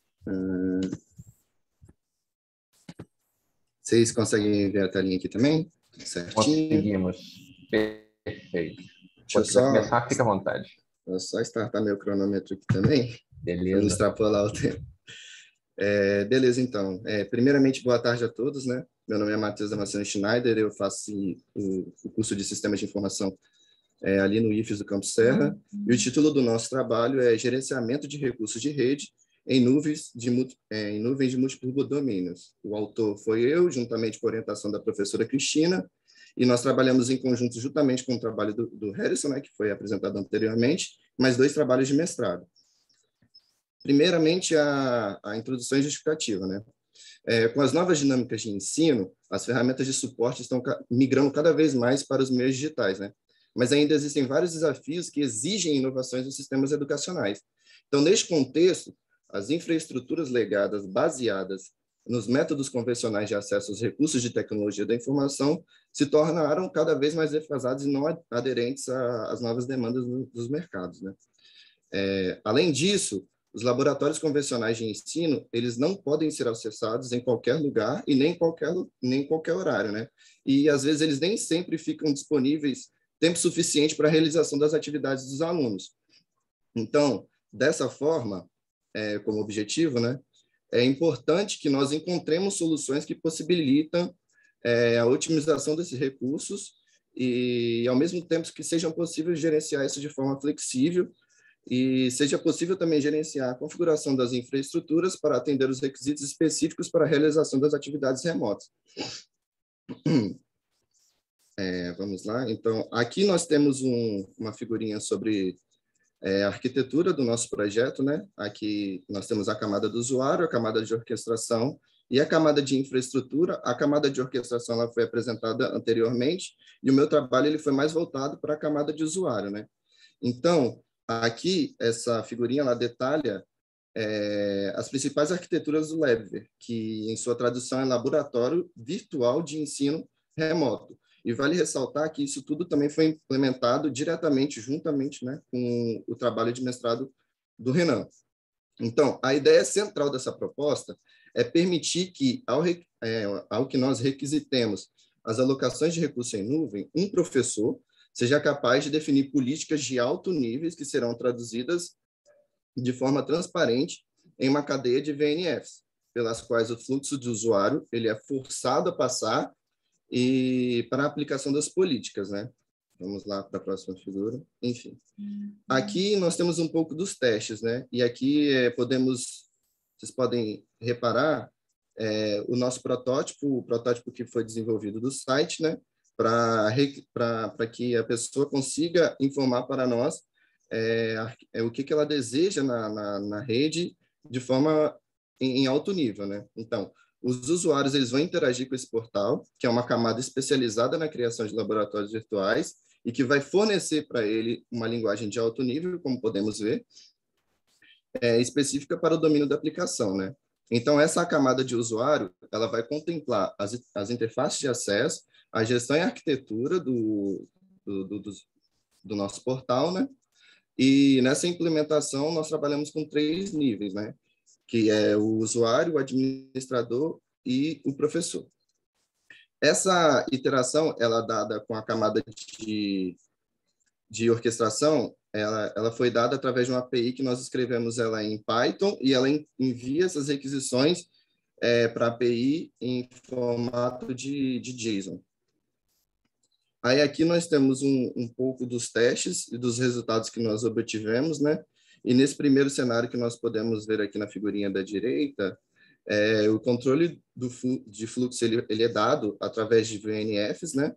Vocês conseguem ver a telinha aqui também? Certinho? Conseguimos. Perfeito. Pode começar, fica à vontade. Vou só startar meu cronômetro aqui também. Beleza. Para não extrapolar o tempo. Beleza, então. Primeiramente, boa tarde a todos, né? Meu nome é Matheus Damasceno Schneider, eu faço o curso de Sistemas de Informação ali no IFES do Campus Serra, e o título do nosso trabalho é Gerenciamento de Recursos de Rede em nuvens de múltiplos domínios. O autor foi eu, juntamente com a orientação da professora Cristina, e nós trabalhamos em conjunto juntamente com o trabalho do Harrison, né, que foi apresentado anteriormente, mais 2 trabalhos de mestrado. Primeiramente, a introdução justificativa, né? Com as novas dinâmicas de ensino, as ferramentas de suporte estão migrando cada vez mais para os meios digitais, né? Mas ainda existem vários desafios que exigem inovações nos sistemas educacionais. Então, neste contexto, as infraestruturas legadas baseadas nos métodos convencionais de acesso aos recursos de tecnologia da informação se tornaram cada vez mais defasados e não aderentes às novas demandas dos mercados, né? Além disso, os laboratórios convencionais de ensino, eles não podem ser acessados em qualquer lugar e nem em qualquer horário, né? E, às vezes, eles nem sempre ficam disponíveis tempo suficiente para a realização das atividades dos alunos. Então, dessa forma, como objetivo, né, é importante que nós encontremos soluções que possibilitam a otimização desses recursos e, ao mesmo tempo, que sejam possíveis gerenciar isso de forma flexível e seja possível também gerenciar a configuração das infraestruturas para atender os requisitos específicos para a realização das atividades remotas. Vamos lá. Então, aqui nós temos uma figurinha sobre a arquitetura do nosso projeto, né? Aqui nós temos a camada do usuário, a camada de orquestração e a camada de infraestrutura. A camada de orquestração ela foi apresentada anteriormente e o meu trabalho ele foi mais voltado para a camada de usuário, né? Então, aqui, essa figurinha ela detalha as principais arquiteturas do LabVIR, que em sua tradução é Laboratório Virtual de Ensino Remoto. E vale ressaltar que isso tudo também foi implementado diretamente, juntamente, né, com o trabalho de mestrado do Renan. Então, a ideia central dessa proposta é permitir que, ao que nós requisitemos as alocações de recursos em nuvem, um professor seja capaz de definir políticas de alto nível que serão traduzidas de forma transparente em uma cadeia de VNFs, pelas quais o fluxo de usuário ele é forçado a passar e para a aplicação das políticas, né? Vamos lá para a próxima figura. Enfim, aqui nós temos um pouco dos testes, né? E aqui vocês podem reparar o nosso protótipo, o protótipo que foi desenvolvido do site, né? Para que a pessoa consiga informar para nós o que ela deseja na rede de forma em alto nível, né? Então, os usuários eles vão interagir com esse portal, que é uma camada especializada na criação de laboratórios virtuais e que vai fornecer para ele uma linguagem de alto nível, como podemos ver, específica para o domínio da aplicação, né? Então, essa camada de usuário, ela vai contemplar as interfaces de acesso, a gestão e arquitetura do nosso portal, né? E nessa implementação, nós trabalhamos com 3 níveis, né? Que é o usuário, o administrador e o professor. Essa iteração, ela dada com a camada de orquestração, ela foi dada através de uma API que nós escrevemos ela em Python e ela envia essas requisições para a API em formato de JSON. Aí aqui nós temos um pouco dos testes e dos resultados que nós obtivemos, né? E nesse primeiro cenário que nós podemos ver aqui na figurinha da direita, o controle de fluxo ele é dado através de VNFs, né?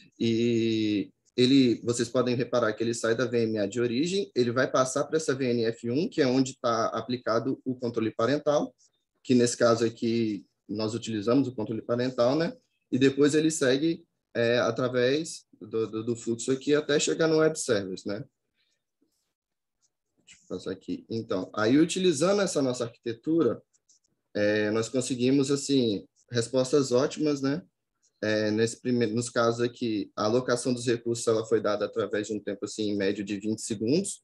E vocês podem reparar que ele sai da VMA de origem, ele vai passar para essa VNF1, que é onde está aplicado o controle parental, que nesse caso aqui nós utilizamos o controle parental, né? E depois ele segue através do fluxo aqui até chegar no web service, né? Deixa eu passar aqui. Então, aí utilizando essa nossa arquitetura, nós conseguimos, assim, respostas ótimas, né? Nos casos aqui, a alocação dos recursos ela foi dada através de um tempo, assim, em médio de 20 segundos,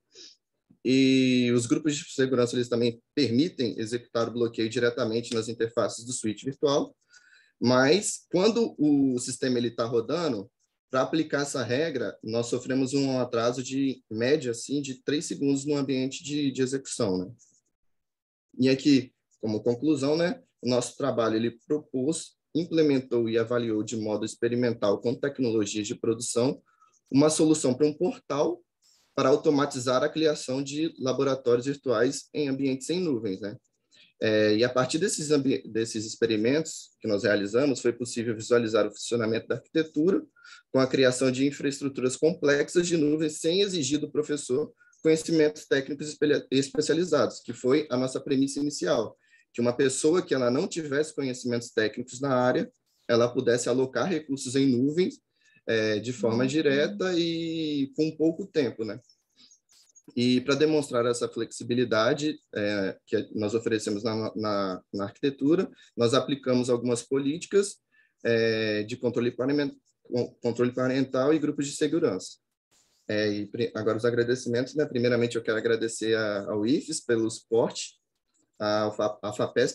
e os grupos de segurança, eles também permitem executar o bloqueio diretamente nas interfaces do switch virtual, mas quando o sistema está rodando, para aplicar essa regra, nós sofremos um atraso de média assim, de 3 segundos no ambiente de execução. Né? E aqui, como conclusão, né, o nosso trabalho ele propôs, implementou e avaliou de modo experimental com tecnologias de produção uma solução para um portal para automatizar a criação de laboratórios virtuais em ambientes sem nuvens. Né? E a partir desses experimentos que nós realizamos, foi possível visualizar o funcionamento da arquitetura com a criação de infraestruturas complexas de nuvens sem exigir do professor conhecimentos técnicos especializados, que foi a nossa premissa inicial, que uma pessoa que ela não tivesse conhecimentos técnicos na área, ela pudesse alocar recursos em nuvens de forma direta e com pouco tempo, né? E para demonstrar essa flexibilidade que nós oferecemos na arquitetura, nós aplicamos algumas políticas de controle parental e grupos de segurança. Agora, os agradecimentos, né? Primeiramente, eu quero agradecer ao IFES pelo suporte, a FAPES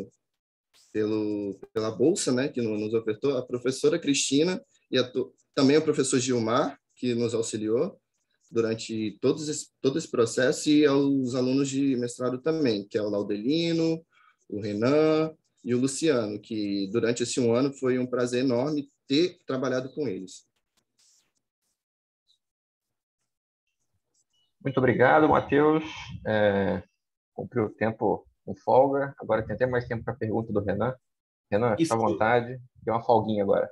pela bolsa, né, que nos ofertou, a professora Cristina e também o professor Gilmar, que nos auxiliou durante todo esse processo, e aos alunos de mestrado também, que é o Laudelino, o Renan e o Luciano, que durante esse 1 ano foi um prazer enorme ter trabalhado com eles. Muito obrigado, Matheus. Cumpriu o tempo com folga. Agora tem até mais tempo para a pergunta do Renan. Renan, fica à vontade. Tem uma folguinha agora.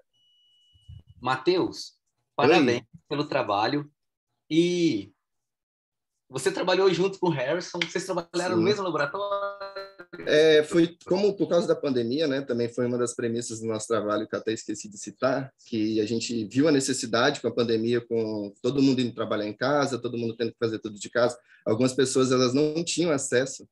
Matheus, parabéns pelo trabalho. E você trabalhou junto com o Harrison? Vocês trabalharam no mesmo laboratório? Foi como por causa da pandemia, né? Também foi uma das premissas do nosso trabalho que eu até esqueci de citar, que a gente viu a necessidade com a pandemia, com todo mundo indo trabalhar em casa, todo mundo tendo que fazer tudo de casa. Algumas pessoas elas não tinham acesso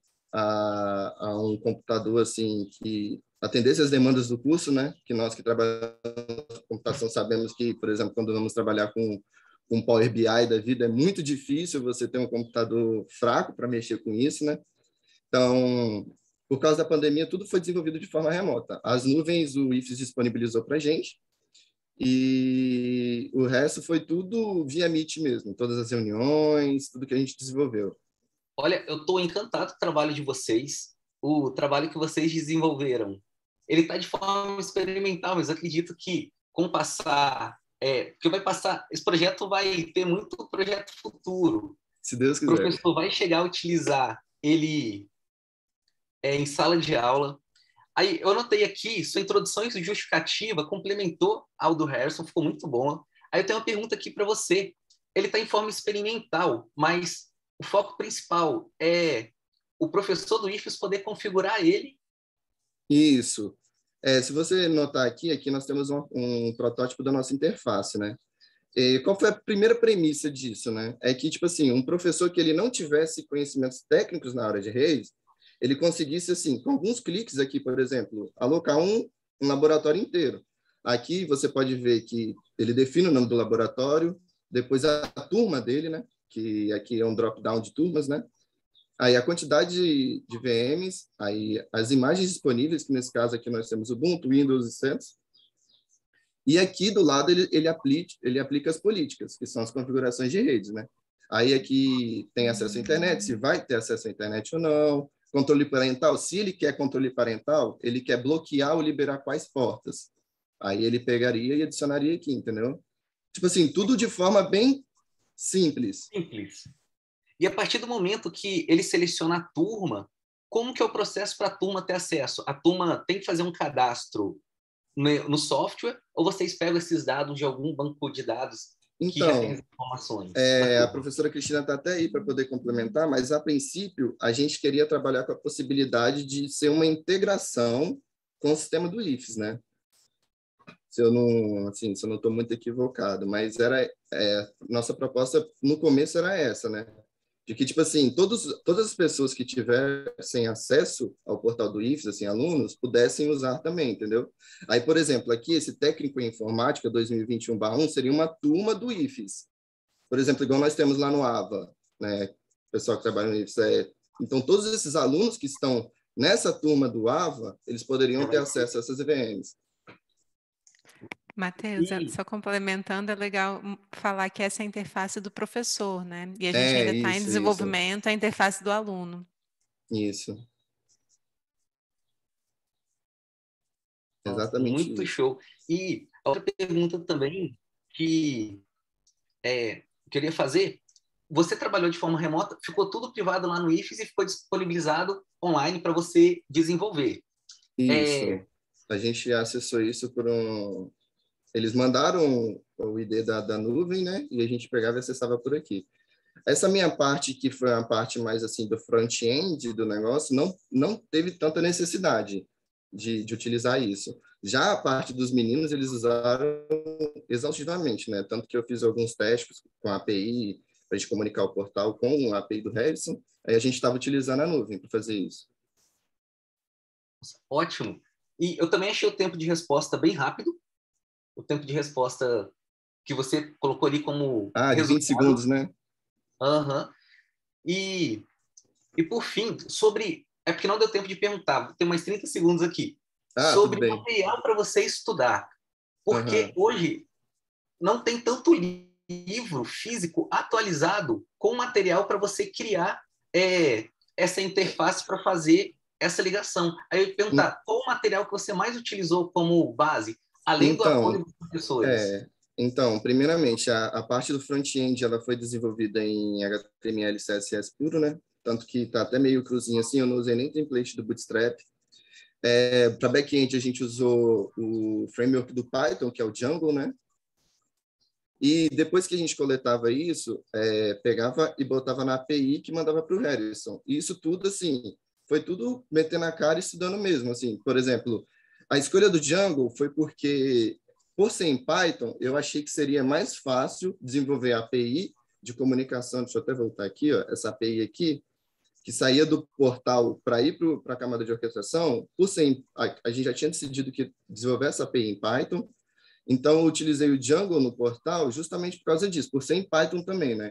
a um computador assim que atendesse as demandas do curso, né? Que nós que trabalhamos com computação sabemos que, por exemplo, quando vamos trabalhar com Power BI da vida, é muito difícil você ter um computador fraco para mexer com isso, né? Então, por causa da pandemia, tudo foi desenvolvido de forma remota. As nuvens o IFES disponibilizou para a gente, e o resto foi tudo via Meet mesmo, todas as reuniões, tudo que a gente desenvolveu. Olha, eu estou encantado com o trabalho de vocês, o trabalho que vocês desenvolveram. Ele está de forma experimental, mas eu acredito que com o passar... porque vai passar... Esse projeto vai ter muito projeto futuro. Se Deus quiser. O professor vai chegar a utilizar ele em sala de aula. Aí eu anotei aqui, sua introdução e justificativa complementou ao do Harrison, ficou muito bom. Aí eu tenho uma pergunta aqui para você. Ele está em forma experimental, mas o foco principal é o professor do IFES poder configurar ele. Isso. Se você notar aqui nós temos um protótipo da nossa interface, né? E qual foi a primeira premissa disso, né? É que, tipo assim, um professor que ele não tivesse conhecimentos técnicos na área de redes, ele conseguisse, assim, com alguns cliques aqui, por exemplo, alocar um laboratório inteiro. Aqui você pode ver que ele define o nome do laboratório, depois a turma dele, né? Que aqui é um drop-down de turmas, né? Aí a quantidade de VMs, aí as imagens disponíveis, que nesse caso aqui nós temos Ubuntu, Windows e CentOS. E aqui do lado ele aplica as políticas, que são as configurações de redes, né? Aí aqui tem acesso à internet, se vai ter acesso à internet ou não. Controle parental, se ele quer controle parental, ele quer bloquear ou liberar quais portas. Aí ele pegaria e adicionaria aqui, entendeu? Tipo assim, tudo de forma bem simples. Simples. E a partir do momento que ele seleciona a turma, como que é o processo para a turma ter acesso? A turma tem que fazer um cadastro no software, ou vocês pegam esses dados de algum banco de dados que já tem as informações? A professora Cristina está até aí para poder complementar, mas a princípio a gente queria trabalhar com a possibilidade de ser uma integração com o sistema do IFES, né? Se eu não estou muito equivocado, mas nossa proposta no começo era essa, né? De que, tipo assim, todas as pessoas que tivessem acesso ao portal do IFES, assim, alunos, pudessem usar também, entendeu? Aí, por exemplo, aqui, esse técnico em informática 2021/1 seria uma turma do IFES. Por exemplo, igual nós temos lá no AVA, né? O pessoal que trabalha no IFES. Então, todos esses alunos que estão nessa turma do AVA, eles poderiam ter acesso a essas VMs. Matheus, só complementando, é legal falar que essa é a interface do professor, né? E a gente ainda está em desenvolvimento a interface do aluno. Isso. Exatamente. Muito show. E a outra pergunta também que queria fazer, você trabalhou de forma remota, ficou tudo privado lá no IFES e ficou disponibilizado online para você desenvolver. Isso. A gente acessou isso por um... Eles mandaram o ID da nuvem, né? E a gente pegava e acessava por aqui. Essa minha parte, que foi a parte mais assim do front-end do negócio, não teve tanta necessidade de utilizar isso. Já a parte dos meninos, eles usaram exaustivamente, né? Tanto que eu fiz alguns testes com a API, para a gente comunicar o portal com a API do Harrison, aí a gente estava utilizando a nuvem para fazer isso. Ótimo. E eu também achei o tempo de resposta bem rápido. O tempo de resposta que você colocou ali como de 20 segundos, né? Aham. E por fim, é porque não deu tempo de perguntar, tem mais 30 segundos aqui. Sobre material para você estudar. Porque hoje não tem tanto livro físico atualizado com material para você criar essa interface para fazer essa ligação. Aí eu ia perguntar, qual o material que você mais utilizou como base, além do apoio dos professores? Então, primeiramente, a parte do front-end ela foi desenvolvida em HTML e CSS puro, né? Tanto que está até meio cruzinho assim, eu não usei nem template do Bootstrap. Para back-end, a gente usou o framework do Python, que é o Django, né? E depois que a gente coletava isso, pegava e botava na API que mandava para o Harrison. E isso tudo, assim, foi tudo metendo a cara e estudando mesmo. Assim, por exemplo, a escolha do Django foi porque, por ser em Python, eu achei que seria mais fácil desenvolver a API de comunicação. Deixa eu até voltar aqui, ó, essa API aqui, que saía do portal para ir para a camada de orquestração. Por ser a gente já tinha decidido que desenvolver essa API em Python. Então, eu utilizei o Django no portal justamente por causa disso, por ser em Python também, né?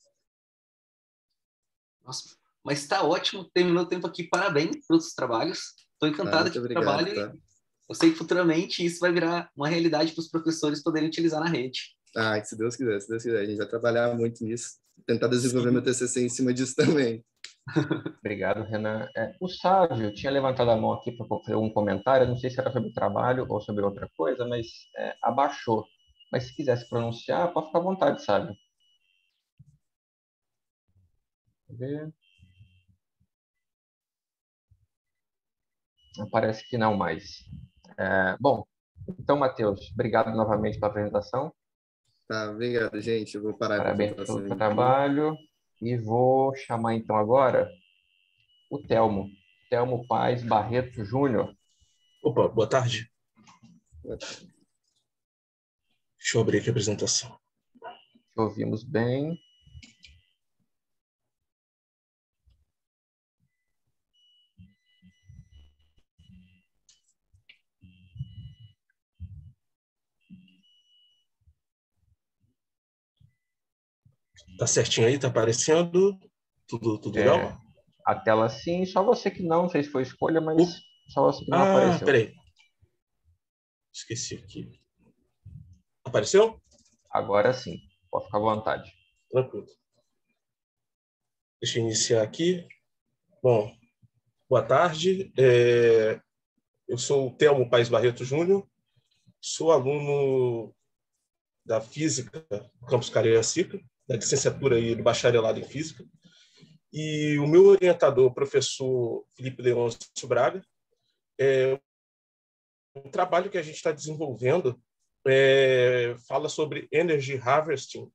Nossa, mas está ótimo, terminou o tempo aqui, parabéns pelos trabalhos. Estou encantado com o trabalho tá? E eu sei que futuramente isso vai virar uma realidade para os professores poderem utilizar na rede. Se Deus quiser, a gente vai trabalhar muito nisso, tentar desenvolver meu TCC em cima disso também. Obrigado, Renan. O Sávio tinha levantado a mão aqui para fazer um comentário, não sei se era sobre o trabalho ou sobre outra coisa, mas abaixou. Mas se quiser se pronunciar, pode ficar à vontade, Sávio. Ver. Parece que não mais. Bom, então, Matheus, obrigado novamente pela apresentação. Tá, obrigado, gente. Eu vou parar a apresentação. Parabéns pelo trabalho. E vou chamar, então, agora o Telmo Paes Barreto Júnior. Opa, boa tarde. Deixa eu abrir aqui a apresentação. Te ouvimos bem. Tá certinho aí? Tá aparecendo? Tudo legal? A tela sim, só você que não sei se foi escolha, mas só você que não apareceu. Peraí. Esqueci aqui. Apareceu? Agora sim, pode ficar à vontade. Tranquilo. Deixa eu iniciar aqui. Bom, boa tarde. Eu sou o Telmo Paes Barreto Júnior, sou aluno da Física do Campus Cariacica, da licenciatura e do bacharelado em Física. E o meu orientador, o professor Felipe Leôncio Braga, o trabalho que a gente está desenvolvendo fala sobre Energy Harvesting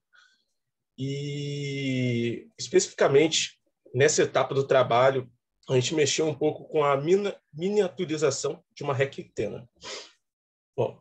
e, especificamente, nessa etapa do trabalho, a gente mexeu um pouco com a miniaturização de uma requintena. Bom,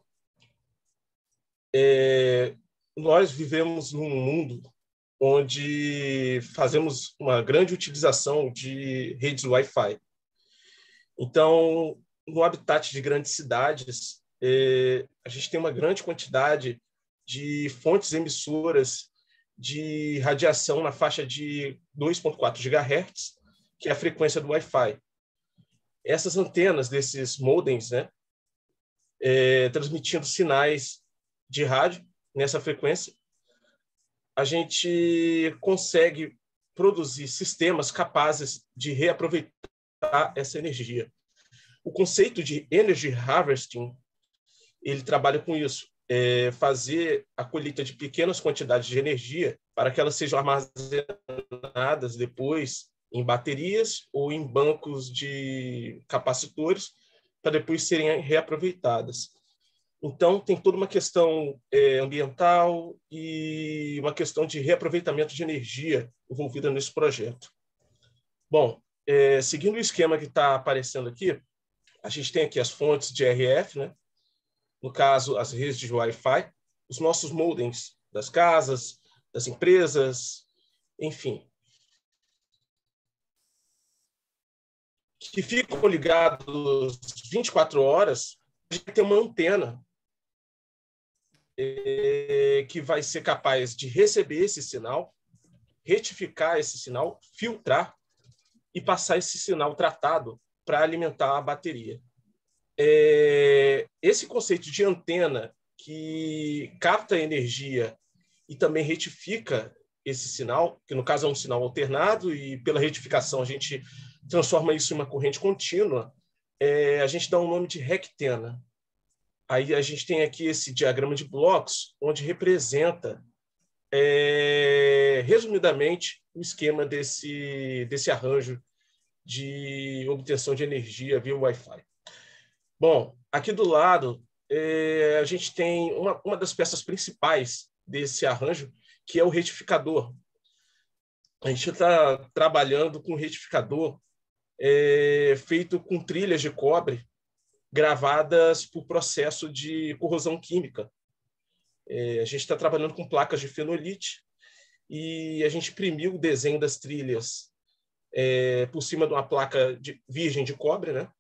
nós vivemos num mundo onde fazemos uma grande utilização de redes Wi-Fi. Então, no habitat de grandes cidades, a gente tem uma grande quantidade de fontes emissoras de radiação na faixa de 2,4 GHz, que é a frequência do Wi-Fi. Essas antenas desses modems, né, transmitindo sinais de rádio nessa frequência, a gente consegue produzir sistemas capazes de reaproveitar essa energia. O conceito de Energy Harvesting, ele trabalha com isso, fazer a colheita de pequenas quantidades de energia para que elas sejam armazenadas depois em baterias ou em bancos de capacitores para depois serem reaproveitadas. Então, tem toda uma questão ambiental e uma questão de reaproveitamento de energia envolvida nesse projeto. Bom, seguindo o esquema que está aparecendo aqui, a gente tem aqui as fontes de RF, né? No caso, as redes de Wi-Fi, os nossos modems das casas, das empresas, enfim, que ficam ligados 24 horas, a gente tem uma antena que vai ser capaz de receber esse sinal, retificar esse sinal, filtrar e passar esse sinal tratado para alimentar a bateria. Esse conceito de antena que capta energia e também retifica esse sinal, que no caso é um sinal alternado, e pela retificação a gente transforma isso em uma corrente contínua, a gente dá um nome de rectena. Aí a gente tem aqui esse diagrama de blocos, onde representa, resumidamente, o esquema desse arranjo de obtenção de energia via Wi-Fi. Bom, aqui do lado, a gente tem uma das peças principais desse arranjo, que é o retificador. A gente está trabalhando com retificador feito com trilhas de cobre gravadas por processo de corrosão química. A gente está trabalhando com placas de fenolite e a gente imprimiu o desenho das trilhas por cima de uma placa virgem de cobre, né?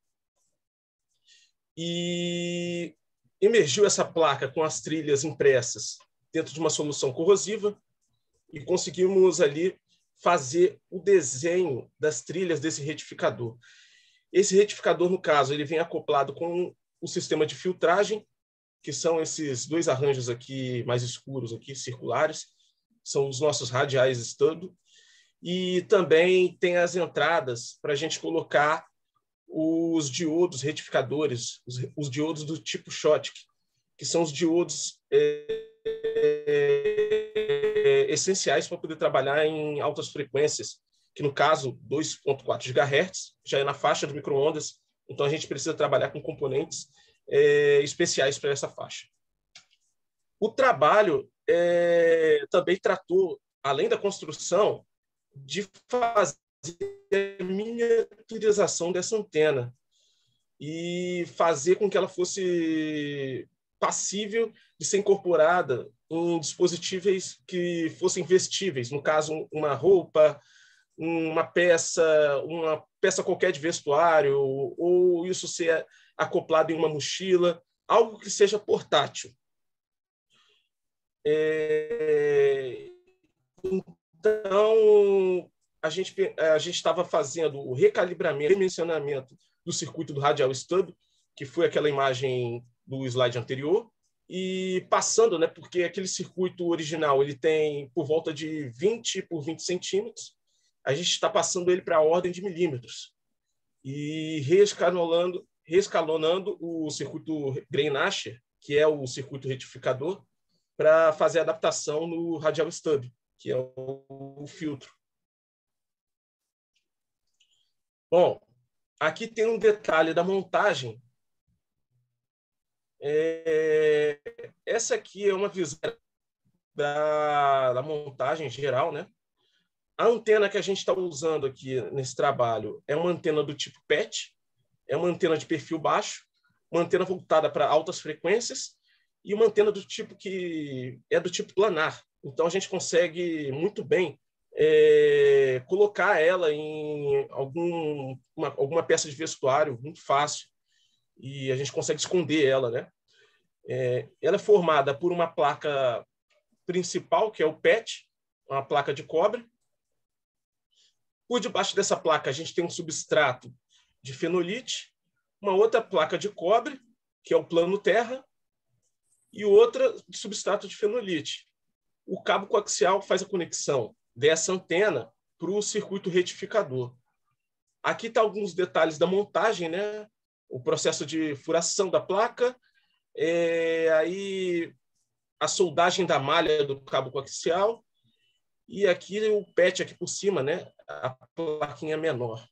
E emergiu essa placa com as trilhas impressas dentro de uma solução corrosiva e conseguimos ali fazer o desenho das trilhas desse retificador. Esse retificador, no caso, ele vem acoplado com o sistema de filtragem, que são esses dois arranjos aqui mais escuros, aqui circulares, são os nossos radiais stub, e também tem as entradas para a gente colocar os diodos retificadores, os diodos do tipo Schottky, que são os diodos essenciais para poder trabalhar em altas frequências, que no caso 2.4 GHz já é na faixa do micro-ondas, então a gente precisa trabalhar com componentes especiais para essa faixa. O trabalho também tratou, além da construção, de fazer a miniaturização dessa antena e fazer com que ela fosse passível de ser incorporada em dispositivos que fossem vestíveis, no caso, uma roupa, uma peça qualquer de vestuário, ou isso ser acoplado em uma mochila, algo que seja portátil. Então, a gente estava fazendo o recalibramento, redimensionamento do circuito do radial stub, que foi aquela imagem do slide anterior, e passando, né, porque aquele circuito original ele tem por volta de 20 por 20 centímetros, a gente está passando ele para a ordem de milímetros e reescalonando o circuito Greinacher, que é o circuito retificador, para fazer a adaptação no radial stub, que é o filtro. Bom, aqui tem um detalhe da montagem. Essa aqui é uma visão da montagem geral, né? A antena que a gente está usando aqui nesse trabalho é uma antena do tipo PET, é uma antena de perfil baixo, uma antena voltada para altas frequências e uma antena do tipo que é do tipo planar. Então a gente consegue muito bem colocar ela em alguma peça de vestuário muito fácil e a gente consegue esconder ela, né? Ela é formada por uma placa principal, que é o PET, uma placa de cobre. Por debaixo dessa placa, a gente tem um substrato de fenolite, uma outra placa de cobre, que é o plano terra, e outra de substrato de fenolite. O cabo coaxial faz a conexão dessa antena para o circuito retificador. Aqui estão alguns detalhes da montagem, né? O processo de furação da placa, aí a soldagem da malha do cabo coaxial, e aqui o PET aqui por cima, né? A plaquinha menor.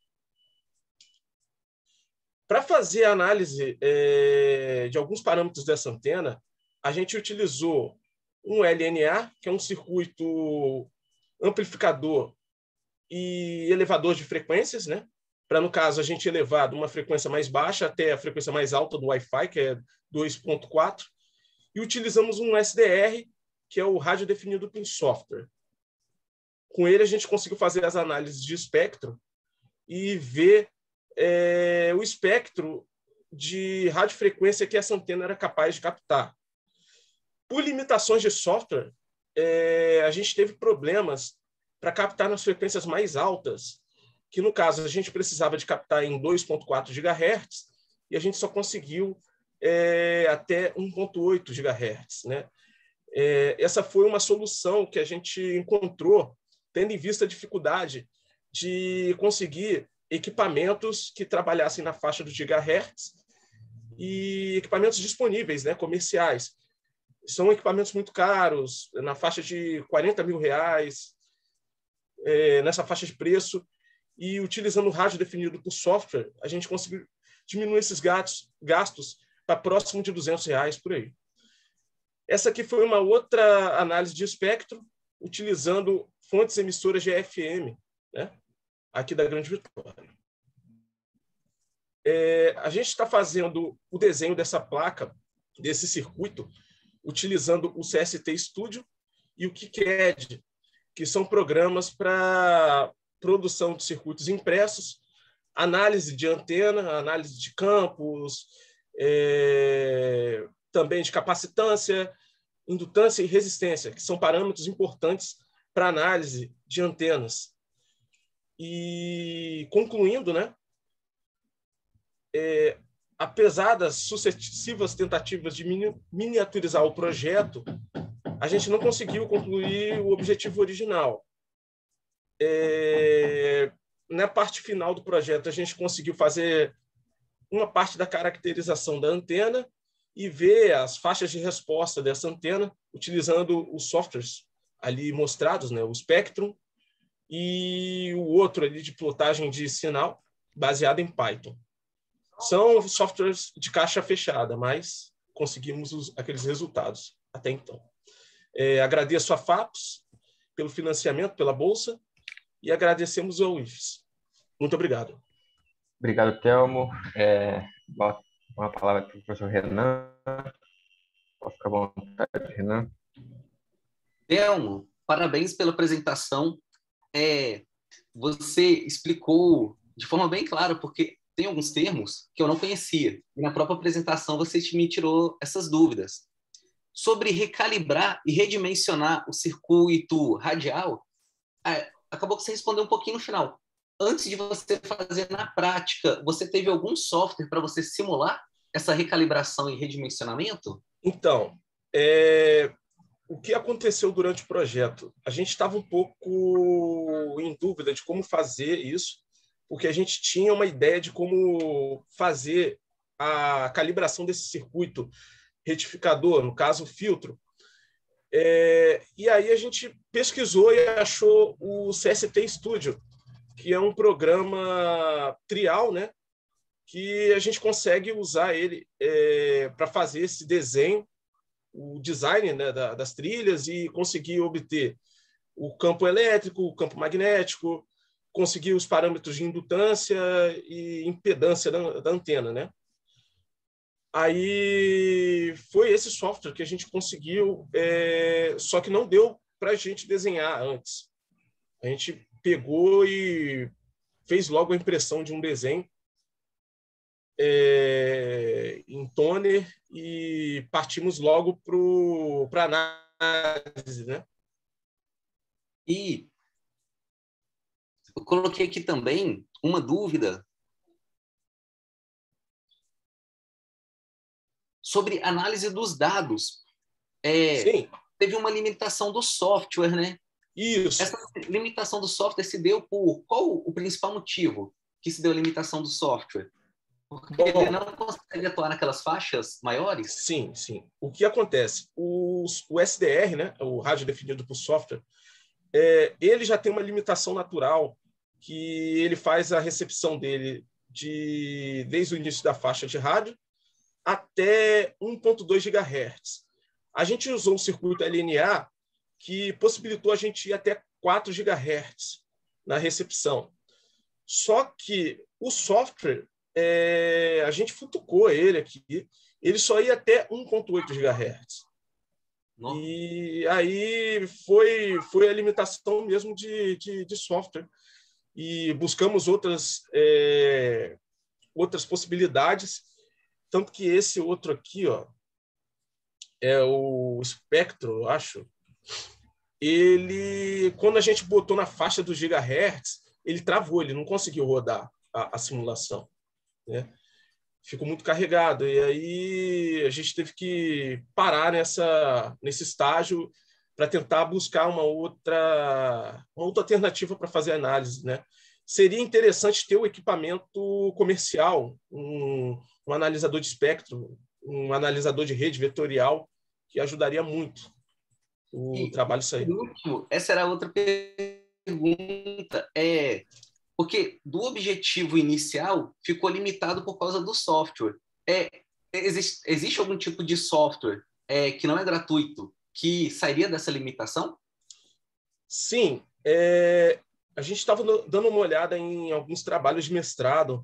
Para fazer a análise de alguns parâmetros dessa antena, a gente utilizou um LNA, que é um circuito amplificador e elevador de frequências, né? Para, no caso, a gente elevar de uma frequência mais baixa até a frequência mais alta do Wi-Fi, que é 2.4, e utilizamos um SDR, que é o rádio definido pin software. Com ele, a gente conseguiu fazer as análises de espectro e ver o espectro de radiofrequência que essa antena era capaz de captar. Por limitações de software, a gente teve problemas para captar nas frequências mais altas, que no caso a gente precisava de captar em 2.4 GHz e a gente só conseguiu até 1.8 GHz, né? Essa foi uma solução que a gente encontrou, tendo em vista a dificuldade de conseguir equipamentos que trabalhassem na faixa do gigahertz e equipamentos disponíveis, né, comerciais. São equipamentos muito caros, na faixa de 40 mil reais, nessa faixa de preço, e utilizando o rádio definido por software, a gente conseguiu diminuir esses gastos para próximo de 200 reais por aí. Essa aqui foi uma outra análise de espectro, utilizando fontes emissoras de FM, né, aqui da Grande Vitória. A gente está fazendo o desenho dessa placa, desse circuito, utilizando o CST Studio e o KiCad, que são programas para produção de circuitos impressos, análise de antena, análise de campos, também de capacitância, indutância e resistência, que são parâmetros importantes para análise de antenas. E, concluindo, né, apesar das sucessivas tentativas de miniaturizar o projeto, a gente não conseguiu concluir o objetivo original. Na parte final do projeto, a gente conseguiu fazer uma parte da caracterização da antena e ver as faixas de resposta dessa antena, utilizando os softwares ali mostrados, né, o Spectrum, e o outro ali de plotagem de sinal, baseado em Python. São softwares de caixa fechada, mas conseguimos aqueles resultados até então. Agradeço a FAPES pelo financiamento, pela bolsa, e agradecemos ao IFES. Muito obrigado. Obrigado, Telmo. Uma palavra para o professor Renan. Pode ficar à vontade, Renan. Telmo, parabéns pela apresentação. Você explicou de forma bem clara, porque tem alguns termos que eu não conhecia. E na própria apresentação você me tirou essas dúvidas. Sobre recalibrar e redimensionar o circuito radial, acabou que você respondeu um pouquinho no final. Antes de você fazer na prática, você teve algum software para você simular essa recalibração e redimensionamento? Então, o que aconteceu durante o projeto? A gente estava um pouco em dúvida de como fazer isso, porque a gente tinha uma ideia de como fazer a calibração desse circuito retificador, no caso, o filtro. E aí a gente pesquisou e achou o CST Studio, que é um programa trial, né, que a gente consegue usar ele para fazer esse desenho, o design, né, das trilhas e conseguir obter o campo elétrico, o campo magnético, conseguir os parâmetros de indutância e impedância da antena, né? Aí foi esse software que a gente conseguiu, só que não deu para a gente desenhar antes. A gente pegou e fez logo a impressão de um desenho em toner e partimos logo para análise, né? E eu coloquei aqui também uma dúvida sobre análise dos dados. Sim. Teve uma limitação do software, né? Isso. Essa limitação do software se deu por qual o principal motivo que se deu a limitação do software? Porque ele não consegue atuar naquelas faixas maiores? Sim, sim. O que acontece? O SDR, né, o rádio definido por software, ele já tem uma limitação natural que ele faz a recepção dele desde o início da faixa de rádio até 1.2 GHz. A gente usou um circuito LNA que possibilitou a gente ir até 4 GHz na recepção. Só que o software, a gente futucou ele aqui, ele só ia até 1.8 GHz. Nossa. E aí foi a limitação mesmo de software. E buscamos outras possibilidades, tanto que esse outro aqui, ó, o espectro, eu acho, ele, quando a gente botou na faixa dos gigahertz, ele travou, ele não conseguiu rodar a simulação, né? Ficou muito carregado, e aí a gente teve que parar nesse estágio para tentar buscar uma outra alternativa para fazer análise, né? Seria interessante ter o equipamento comercial, um analisador de espectro, um analisador de rede vetorial, que ajudaria muito o trabalho sair. Por último, essa era a outra pergunta, porque do objetivo inicial ficou limitado por causa do software. Existe algum tipo de software que não é gratuito que sairia dessa limitação? Sim. A gente estava dando uma olhada em alguns trabalhos de mestrado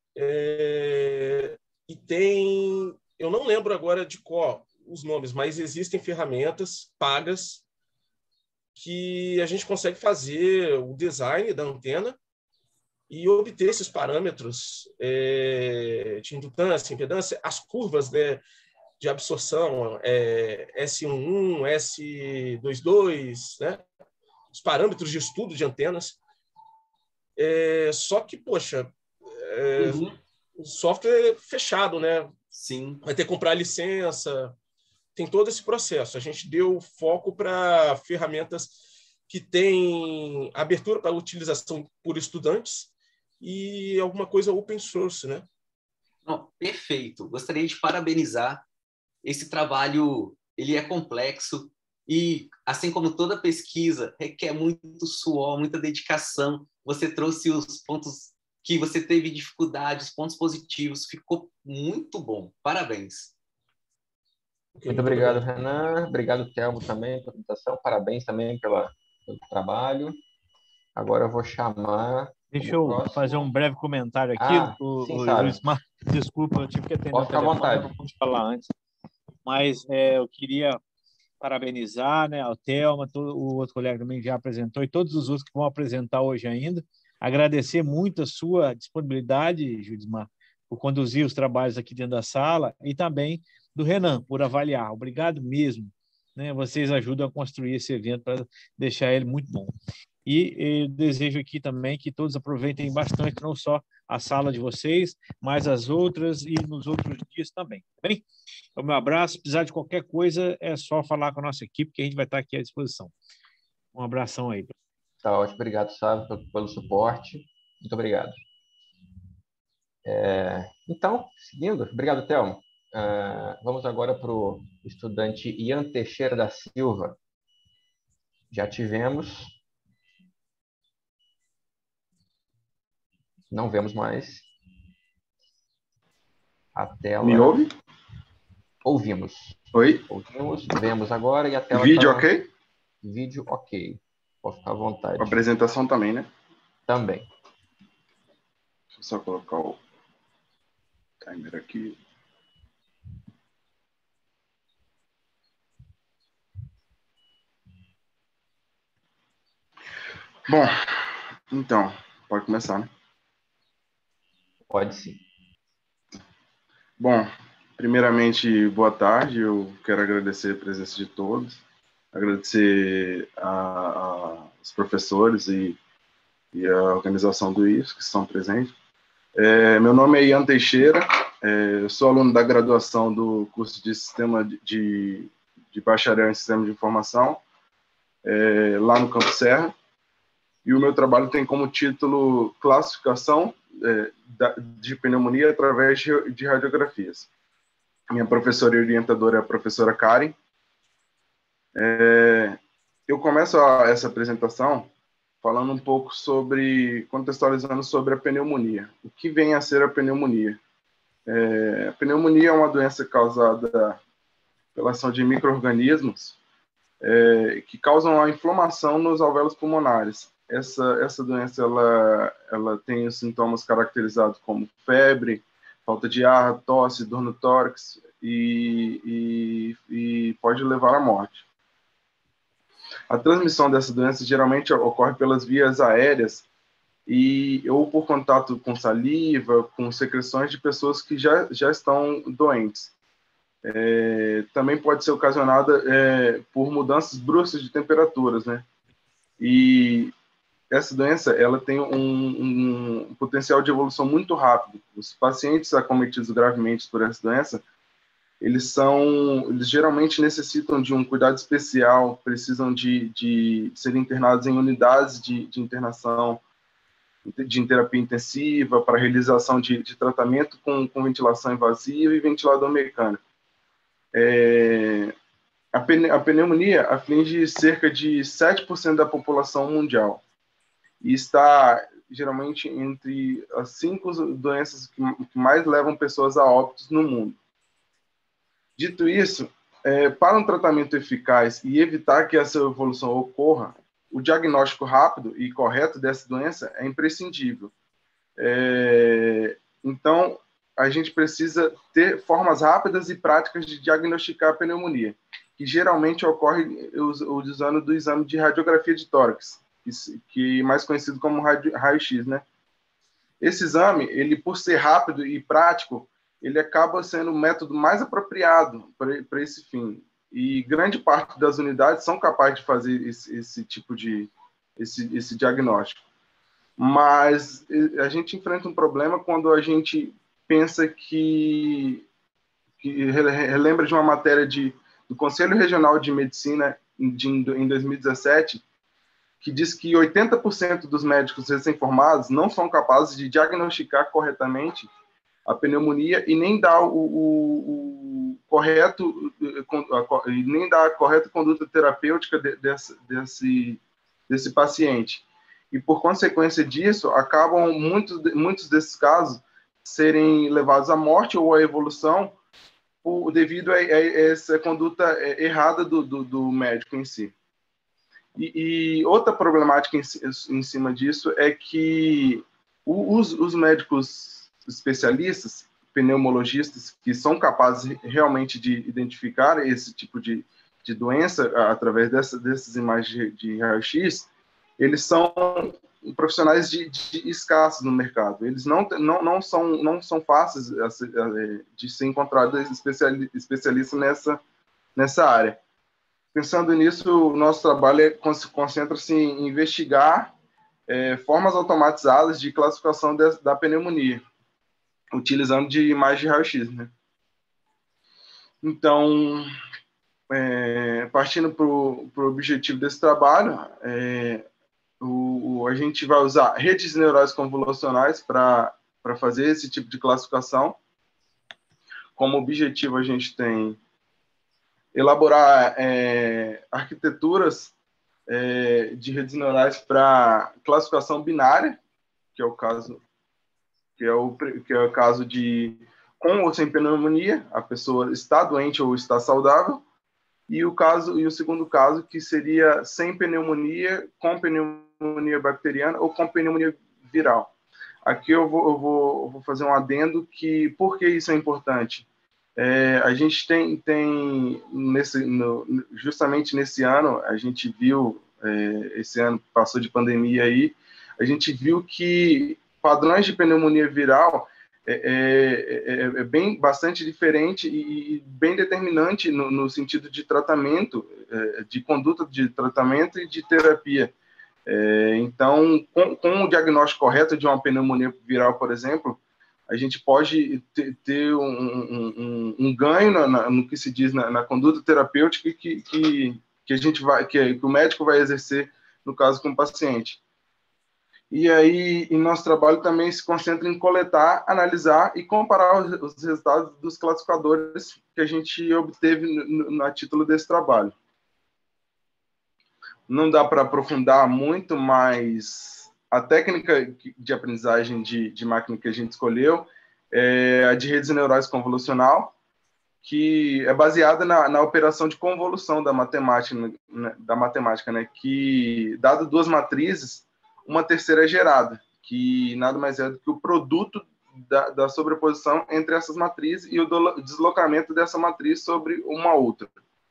e tem... Eu não lembro agora de qual os nomes, mas existem ferramentas pagas que a gente consegue fazer o design da antena e obter esses parâmetros de indutância, impedância, as curvas, né, de absorção, S11, S22, né, os parâmetros de estudo de antenas. Só que, poxa, o software é fechado, né? Sim. Vai ter que comprar licença, tem todo esse processo. A gente deu foco para ferramentas que têm abertura para utilização por estudantes e alguma coisa open source, né? Não, perfeito. Gostaria de parabenizar. Esse trabalho, ele é complexo e, assim como toda pesquisa, requer muito suor, muita dedicação. Você trouxe os pontos que você teve dificuldade, os pontos positivos. Ficou muito bom. Parabéns. Muito obrigado, Renan. Obrigado, Thelmo, também pela apresentação. Parabéns também pelo trabalho. Agora eu vou chamar... Deixa eu fazer um breve comentário aqui. Sim, Luizmar, desculpa, eu tive que atender o telefone, não pude falar antes. Mas eu queria parabenizar, né, a Thelma, o outro colega também já apresentou, e todos os outros que vão apresentar hoje ainda. Agradecer muito a sua disponibilidade, Judismar, por conduzir os trabalhos aqui dentro da sala, e também do Renan, por avaliar. Obrigado mesmo. Né? Vocês ajudam a construir esse evento para deixar ele muito bom. E eu desejo aqui também que todos aproveitem bastante, não só a sala de vocês, mas as outras e nos outros dias também. Tá bem? Então, meu abraço. Se precisar de qualquer coisa, é só falar com a nossa equipe, que a gente vai estar aqui à disposição. Um abração aí. Tá ótimo. Obrigado, Sábio, pelo suporte. Muito obrigado. Então, seguindo, obrigado, Thelmo. Vamos agora para o estudante Ian Teixeira da Silva. Já tivemos... Não vemos mais a tela. Me ouve? Ouvimos. Oi? Ouvimos, vemos agora e a tela Vídeo tá... ok? Vídeo ok. Pode ficar à vontade. A apresentação também, né? Também. Deixa eu só colocar o timer aqui. Bom, então, pode começar, né? Pode sim. Bom, primeiramente, boa tarde. Eu quero agradecer a presença de todos, agradecer aos professores e a organização do IFES que estão presentes. Meu nome é Ian Teixeira, eu sou aluno da graduação do curso de Sistema de Bacharel em Sistema de Informação, lá no Campo Serra, e o meu trabalho tem como título Classificação de pneumonia através de radiografias. Minha professora e orientadora é a professora Karen. Eu começo essa apresentação falando um pouco contextualizando sobre a pneumonia. O que vem a ser a pneumonia? A pneumonia é uma doença causada pela ação de micro-organismos que causam a inflamação nos alvéolos pulmonares. Essa doença ela tem os sintomas caracterizados como febre, falta de ar, tosse, dor no tórax e pode levar à morte. A transmissão dessa doença geralmente ocorre pelas vias aéreas ou por contato com saliva, com secreções de pessoas que já estão doentes. também pode ser ocasionada por mudanças bruscas de temperaturas, né? E essa doença, ela tem um potencial de evolução muito rápido. Os pacientes acometidos gravemente por essa doença, eles geralmente necessitam de um cuidado especial, precisam de serem internados em unidades de internação, de terapia intensiva, para realização de tratamento com ventilação invasiva e ventilador mecânico. A pneumonia aflige cerca de 7% da população mundial e está geralmente entre as 5 doenças que mais levam pessoas a óbitos no mundo. Dito isso, para um tratamento eficaz e evitar que essa evolução ocorra, o diagnóstico rápido e correto dessa doença é imprescindível. Então, a gente precisa ter formas rápidas e práticas de diagnosticar a pneumonia, que geralmente ocorre usando do exame de radiografia de tórax, que é mais conhecido como raio-x, né? Esse exame, ele, por ser rápido e prático, ele acaba sendo o método mais apropriado para esse fim. E grande parte das unidades são capazes de fazer esse tipo de diagnóstico. Mas a gente enfrenta um problema quando a gente pensa que relembra de uma matéria do Conselho Regional de Medicina em 2017, que diz que 80% dos médicos recém-formados não são capazes de diagnosticar corretamente a pneumonia e nem dar a correta conduta terapêutica desse paciente. E, por consequência disso, acabam muitos desses casos serem levados à morte ou à evolução devido a essa conduta errada do médico em si. E outra problemática em cima disso é que os médicos especialistas, pneumologistas, que são capazes realmente de identificar esse tipo de doença através dessas imagens de raio-x, eles são profissionais de escassos no mercado. Eles não são fáceis de ser encontrados especialistas nessa área. Pensando nisso, o nosso trabalho concentra-se em investigar formas automatizadas de classificação da pneumonia, utilizando de imagem de raio-x, né? Então, partindo para o objetivo desse trabalho, a gente vai usar redes neurais convolucionais para fazer esse tipo de classificação. Como objetivo, a gente tem elaborar arquiteturas de redes neurais para classificação binária, que é o caso de com ou sem pneumonia, a pessoa está doente ou está saudável, e o segundo caso, que seria sem pneumonia, com pneumonia bacteriana ou com pneumonia viral. Aqui eu vou fazer um adendo que, por que isso é importante? A gente tem justamente nesse ano, a gente viu, esse ano passou de pandemia aí, a gente viu que padrões de pneumonia viral bastante diferente e bem determinante no sentido de tratamento, de conduta de tratamento e de terapia. Então, com o diagnóstico correto de uma pneumonia viral, por exemplo, a gente pode ter um ganho no que se diz na conduta terapêutica que o médico vai exercer no caso com o paciente. E aí, nosso trabalho também se concentra em coletar, analisar e comparar os resultados dos classificadores que a gente obteve a título desse trabalho. Não dá para aprofundar muito, mas a técnica de aprendizagem de máquina que a gente escolheu é a de redes neurais convolucional, que é baseada na operação de convolução da matemática, né, que, dado duas matrizes, uma terceira é gerada, que nada mais é do que o produto da sobreposição entre essas matrizes e o deslocamento dessa matriz sobre uma outra.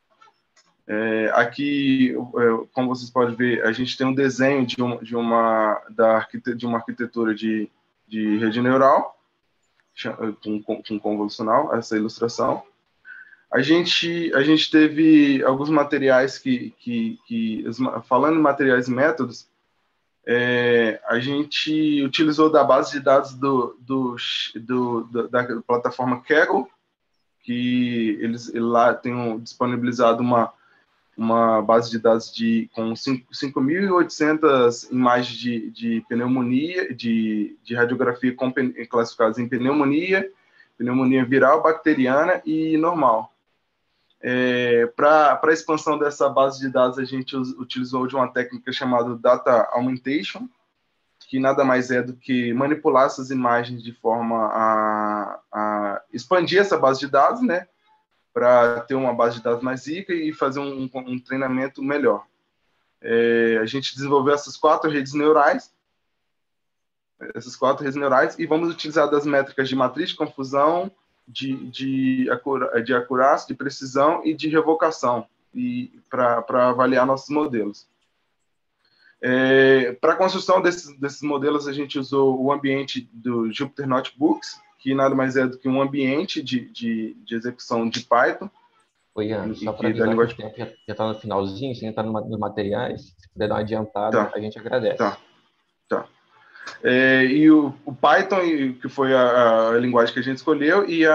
Aqui, como vocês podem ver, a gente tem um desenho de uma arquitetura de rede neural, com convolucional, essa ilustração. A gente teve alguns materiais falando em materiais e métodos, a gente utilizou da base de dados da plataforma Kaggle, que eles lá têm disponibilizado uma base de dados com 5.800 imagens de pneumonia, de radiografia classificadas em pneumonia viral, bacteriana e normal. Para a expansão dessa base de dados, a gente utilizou de uma técnica chamada Data Augmentation, que nada mais é do que manipular essas imagens de forma a expandir essa base de dados, né, para ter uma base de dados mais rica e fazer um treinamento melhor. A gente desenvolveu essas 4 redes neurais, e vamos utilizar das métricas de matriz de confusão, de acurácia, de precisão e de revocação, para avaliar nossos modelos. Para a construção desses modelos, a gente usou o ambiente do Jupyter Notebooks, que nada mais é do que um ambiente de execução de Python. Oi, Ian, só para avisar que o tempo já está no finalzinho, se entrar nos materiais, se puder dar uma adiantada, a gente agradece. Tá. E o Python, que foi a linguagem que a gente escolheu, e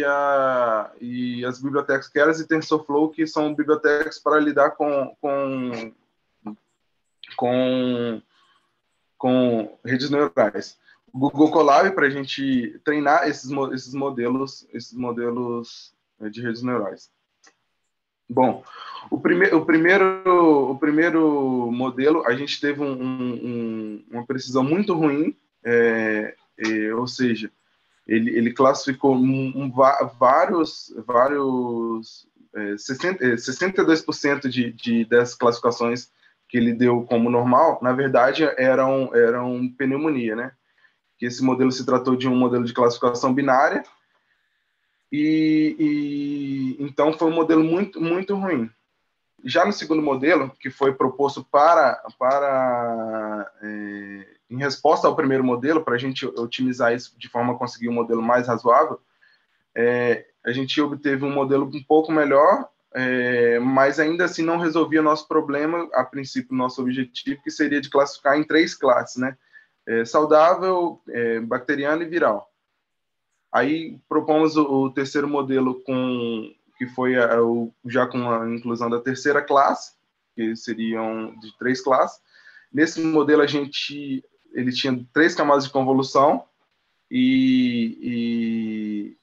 as bibliotecas Keras e TensorFlow, que são bibliotecas para lidar com redes neurais. O Google Colab para a gente treinar esses modelos de redes neurais. Bom, o primeiro modelo, a gente teve uma precisão muito ruim, ou seja, ele classificou 62% dessas classificações que ele deu como normal, na verdade, eram pneumonia, né? Que esse modelo se tratou de um modelo de classificação binária, então foi um modelo muito, muito ruim. Já no segundo modelo, que foi proposto em resposta ao primeiro modelo, para a gente otimizar isso de forma a conseguir um modelo mais razoável, a gente obteve um modelo um pouco melhor, mas ainda assim não resolvia o nosso problema, a princípio, nosso objetivo, que seria de classificar em 3 classes, né? Saudável, bacteriano e viral. Aí propomos o terceiro modelo, que foi já com a inclusão da terceira classe, que seriam de 3 classes. Nesse modelo, ele tinha 3 camadas de convolução e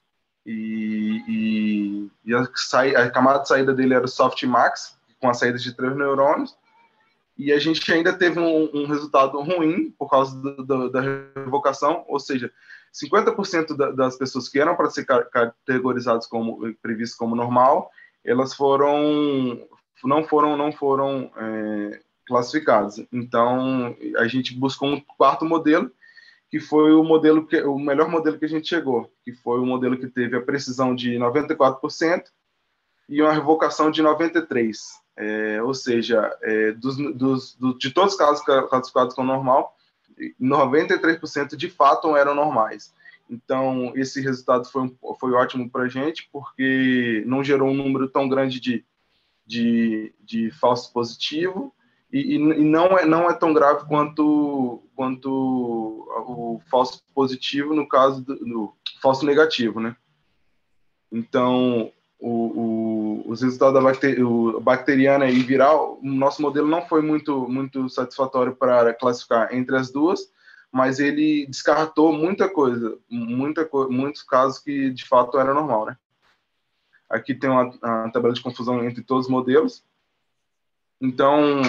a camada de saída dele era o softmax, com a saída de 3 neurônios, e a gente ainda teve um resultado ruim por causa da revocação, ou seja, 50% das pessoas que eram para ser categorizadas previstas como normal, elas não foram classificadas. Então, a gente buscou um quarto modelo, que foi o melhor modelo que a gente chegou, que foi o modelo que teve a precisão de 94% e uma revocação de 93%. Ou seja, de todos os casos classificados como normal, 93% de fato eram normais. Então, esse resultado foi ótimo para a gente, porque não gerou um número tão grande de falso positivo, e não é tão grave quanto o falso positivo no caso do falso negativo, né? Então, os resultados da bacteriana e viral, o nosso modelo não foi muito satisfatório para classificar entre as duas, mas ele descartou muitos casos que de fato era normal, né? Aqui tem uma tabela de confusão entre todos os modelos. Então,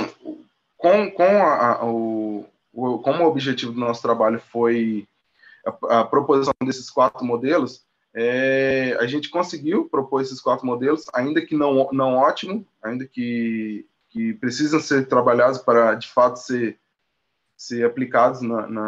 como o objetivo do nosso trabalho foi a proposição desses 4 modelos, a gente conseguiu propor esses 4 modelos, ainda que não ótimo, ainda que precisam ser trabalhados para, de fato, ser aplicados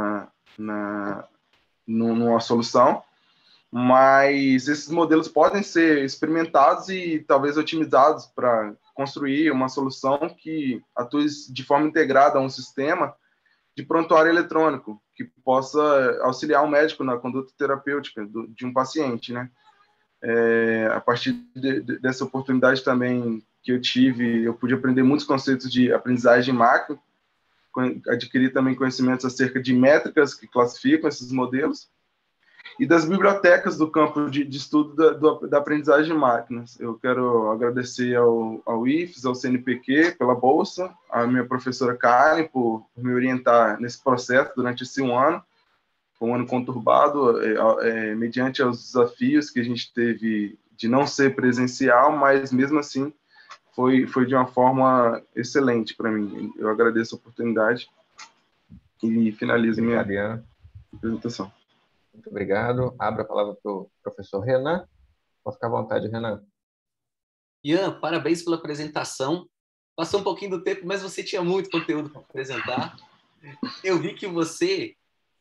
numa solução, mas esses modelos podem ser experimentados e talvez otimizados para construir uma solução que atue de forma integrada a um sistema de prontuário eletrônico, que possa auxiliar o médico na conduta terapêutica de um paciente, né? A partir dessa oportunidade também que eu tive, eu pude aprender muitos conceitos de aprendizagem macro, adquirir também conhecimentos acerca de métricas que classificam esses modelos, e das bibliotecas do campo de estudo da aprendizagem de máquinas. Eu quero agradecer ao IFES, ao CNPq pela bolsa, à minha professora Karen por me orientar nesse processo durante esse ano. Foi um ano conturbado, mediante os desafios que a gente teve de não ser presencial, mas mesmo assim foi de uma forma excelente para mim. Eu agradeço a oportunidade e finalizo minha apresentação. Muito obrigado. Abro a palavra para o professor Renan. Pode ficar à vontade, Renan. Ian, parabéns pela apresentação. Passou um pouquinho do tempo, mas você tinha muito conteúdo para apresentar. Eu vi que você,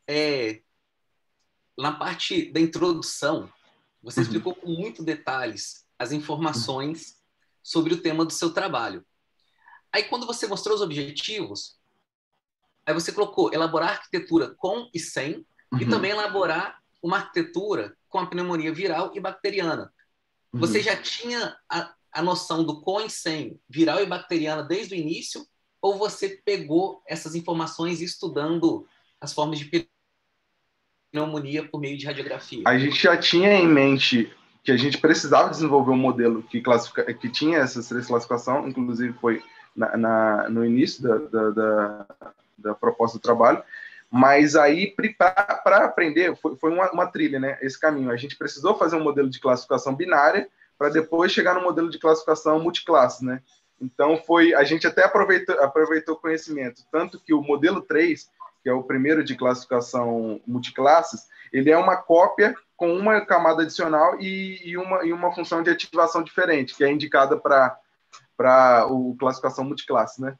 na parte da introdução, você explicou com muito detalhes as informações sobre o tema do seu trabalho. Aí, quando você mostrou os objetivos, aí você colocou elaborar arquitetura com e sem, e também elaborar uma arquitetura com a pneumonia viral e bacteriana. Você já tinha a noção do com e sem, viral e bacteriana, desde o início, ou você pegou essas informações estudando as formas de pneumonia por meio de radiografia? A gente já tinha em mente que a gente precisava desenvolver um modelo que tinha essas três classificações, inclusive foi no início da proposta do trabalho. Mas aí, para aprender, foi uma trilha, né? Esse caminho. A gente precisou fazer um modelo de classificação binária para depois chegar no modelo de classificação multiclasse, né? Então, a gente até aproveitou o conhecimento. Tanto que o modelo 3, que é o primeiro de classificação multiclasses, ele é uma cópia com uma camada adicional e uma função de ativação diferente, que é indicada para a classificação multiclasse, né?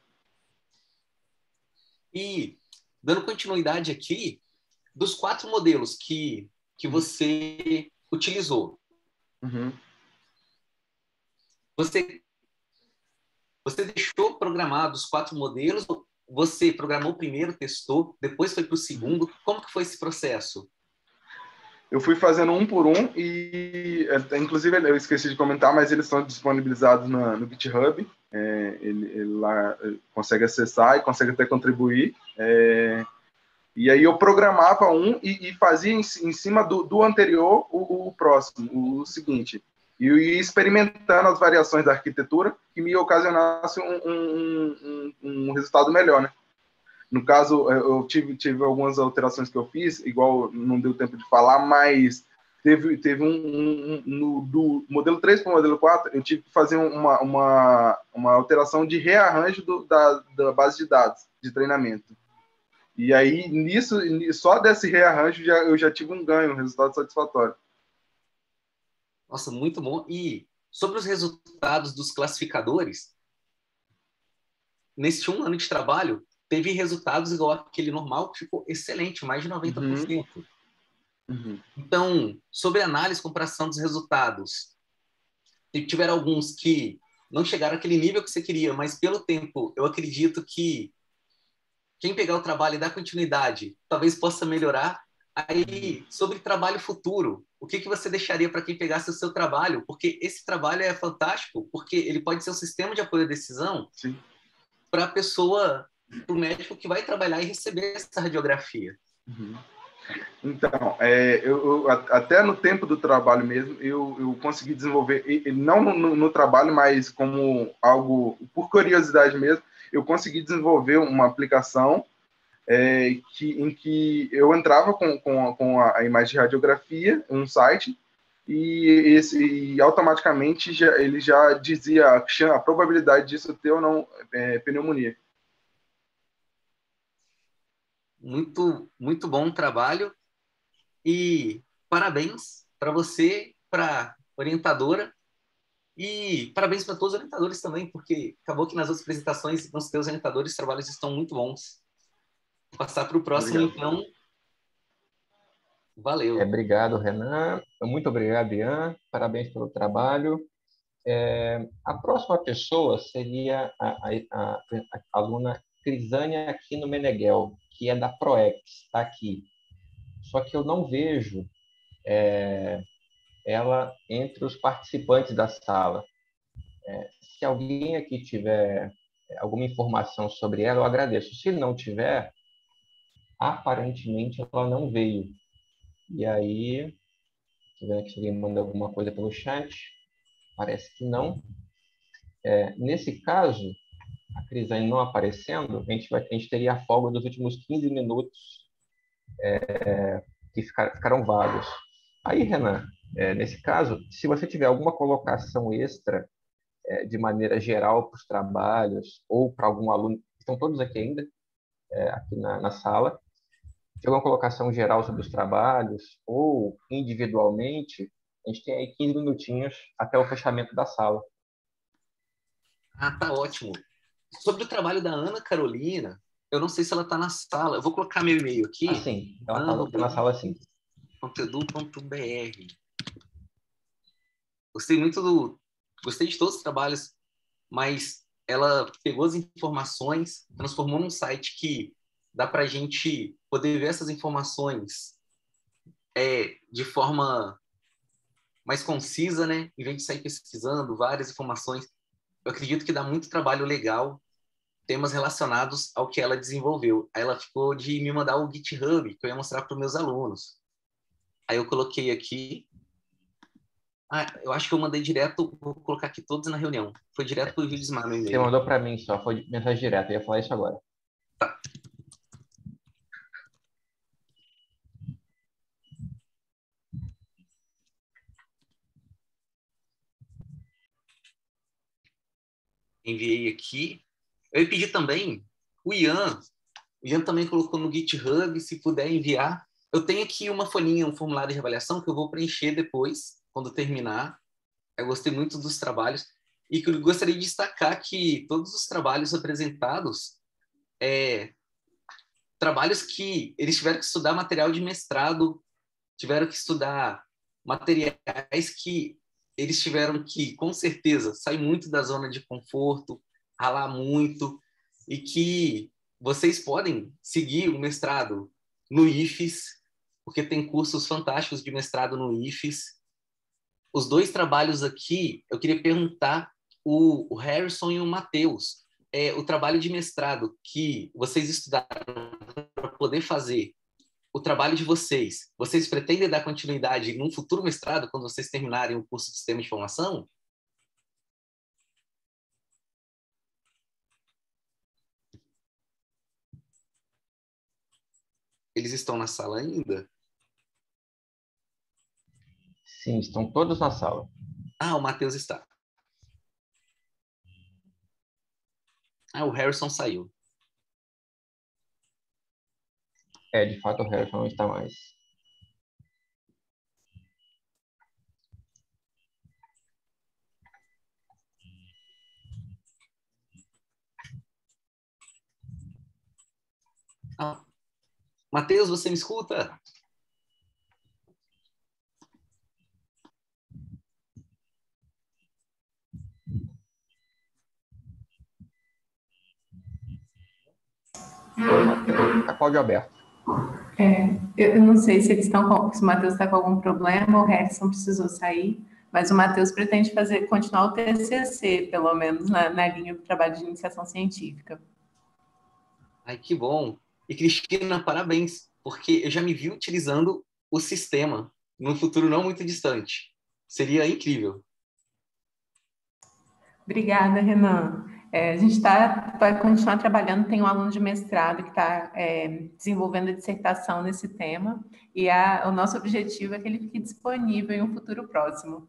E dando continuidade aqui, dos 4 modelos que você utilizou, você deixou programados os 4 modelos, você programou o primeiro, testou, depois foi para o segundo, como que foi esse processo? Eu fui fazendo um por um e, inclusive, eu esqueci de comentar, mas eles são disponibilizados no GitHub. Ele lá consegue acessar e consegue até contribuir. E aí eu programava um e fazia em cima do anterior o próximo, o seguinte. E eu ia experimentando as variações da arquitetura que me ocasionasse um resultado melhor, né? No caso, eu tive algumas alterações que eu fiz, igual não deu tempo de falar, mas teve do modelo 3 para o modelo 4, eu tive que fazer uma alteração de rearranjo da base de dados de treinamento. E aí, só desse rearranjo, eu já tive um ganho, um resultado satisfatório. Nossa, muito bom. E sobre os resultados dos classificadores, nesse 1 ano de trabalho, teve resultados igual aquele normal, que ficou excelente, mais de 90%. Então, sobre análise e comparação dos resultados, tiveram alguns que não chegaram àquele nível que você queria, mas pelo tempo, eu acredito que quem pegar o trabalho e dar continuidade, talvez possa melhorar. Aí, sobre trabalho futuro, o que você deixaria para quem pegasse o seu trabalho? Porque esse trabalho é fantástico, porque ele pode ser um sistema de apoio à decisão para a pessoa, para o médico que vai trabalhar e receber essa radiografia. Então, eu até no tempo do trabalho mesmo, eu consegui desenvolver, não no trabalho, mas como algo, por curiosidade mesmo, eu consegui desenvolver uma aplicação em que eu entrava com a imagem de radiografia, um site, e automaticamente ele já dizia a probabilidade disso ter ou não pneumonia. Muito, muito bom trabalho e parabéns para você, para a orientadora e parabéns para todos os orientadores também, porque acabou que nas outras apresentações, nos teus orientadores, os trabalhos estão muito bons. Vou passar para o próximo, então. Valeu. Obrigado, Renan. Muito obrigado, Ian. Parabéns pelo trabalho. A próxima pessoa seria a aluna Crisânia Aquino Meneghel, que é da ProEx, está aqui. Só que eu não vejo ela entre os participantes da sala. Se alguém aqui tiver alguma informação sobre ela, eu agradeço. Se não tiver, aparentemente ela não veio. E aí, deixa eu ver aqui se alguém manda alguma coisa pelo chat. Parece que não. Nesse caso, a Crisane não aparecendo, a gente teria a folga dos últimos 15 minutos que ficaram vagos. Aí, Renan, nesse caso, se você tiver alguma colocação extra de maneira geral para os trabalhos ou para algum aluno, estão todos aqui ainda, aqui na sala, se alguma colocação geral sobre os trabalhos ou individualmente, a gente tem aí 15 minutinhos até o fechamento da sala. Ah, tá ótimo. Sobre o trabalho da Ana Carolina, eu não sei se ela está na sala. Eu vou colocar meu e-mail aqui. Ah, sim. Ela está na sala, sim. .edu.br. Gostei de todos os trabalhos, mas ela pegou as informações, transformou num site que dá para a gente poder ver essas informações de forma mais concisa, né? Em vez de sair pesquisando várias informações. Eu acredito que dá muito trabalho legal, temas relacionados ao que ela desenvolveu. Aí ela ficou de me mandar o GitHub, que eu ia mostrar para os meus alunos. Aí eu coloquei aqui. Eu acho que eu mandei direto, vou colocar aqui todos na reunião. Foi direto para o Gildismar no e-mail. Você mandou para mim só, foi mensagem direta, eu ia falar isso agora. Tá. Enviei aqui. Eu ia pedir também o Ian também colocou no GitHub, se puder enviar. Eu tenho aqui uma folhinha, um formulário de avaliação que eu vou preencher depois, quando terminar. Eu gostei muito dos trabalhos e que eu gostaria de destacar que todos os trabalhos apresentados trabalhos que eles tiveram que estudar material de mestrado, tiveram que estudar materiais que eles tiveram que, com certeza, sair muito da zona de conforto, ralar muito, e que vocês podem seguir o mestrado no IFES, porque tem cursos fantásticos de mestrado no IFES. Os dois trabalhos aqui, eu queria perguntar, o Harrison e o Matheus, o trabalho de mestrado que vocês estudaram para poder fazer o trabalho de vocês pretendem dar continuidade num futuro mestrado, quando vocês terminarem o curso de Sistema de Informação? Eles estão na sala ainda? Sim, estão todos na sala. O Matheus está. O Harrison saiu. De fato, o Harrison não está mais. Matheus, você me escuta? Está com o áudio aberto. Eu não sei se se o Matheus está com algum problema, o Harrison precisou sair, mas o Matheus pretende continuar o TCC, pelo menos na linha do trabalho de iniciação científica. Ai, que bom. E, Cristina, parabéns, porque eu já me vi utilizando o sistema num futuro não muito distante. Seria incrível. Obrigada, Renan. A gente vai continuar trabalhando, tem um aluno de mestrado que está desenvolvendo a dissertação nesse tema, e o nosso objetivo é que ele fique disponível em um futuro próximo.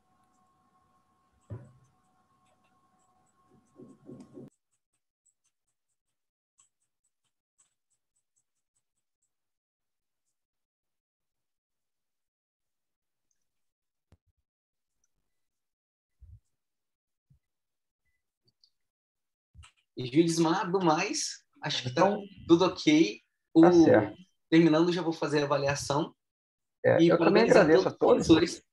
E Gildismar, do mais, acho que está tudo ok. Tá certo. Terminando, já vou fazer a avaliação. Eu também agradeço a todos.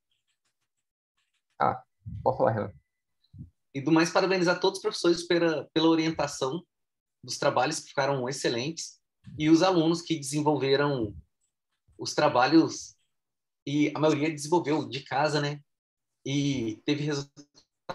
Pode falar, Renan. E do mais, parabenizar todos os professores pela orientação dos trabalhos, que ficaram excelentes, e os alunos que desenvolveram os trabalhos e a maioria desenvolveu de casa, né? E teve resultados.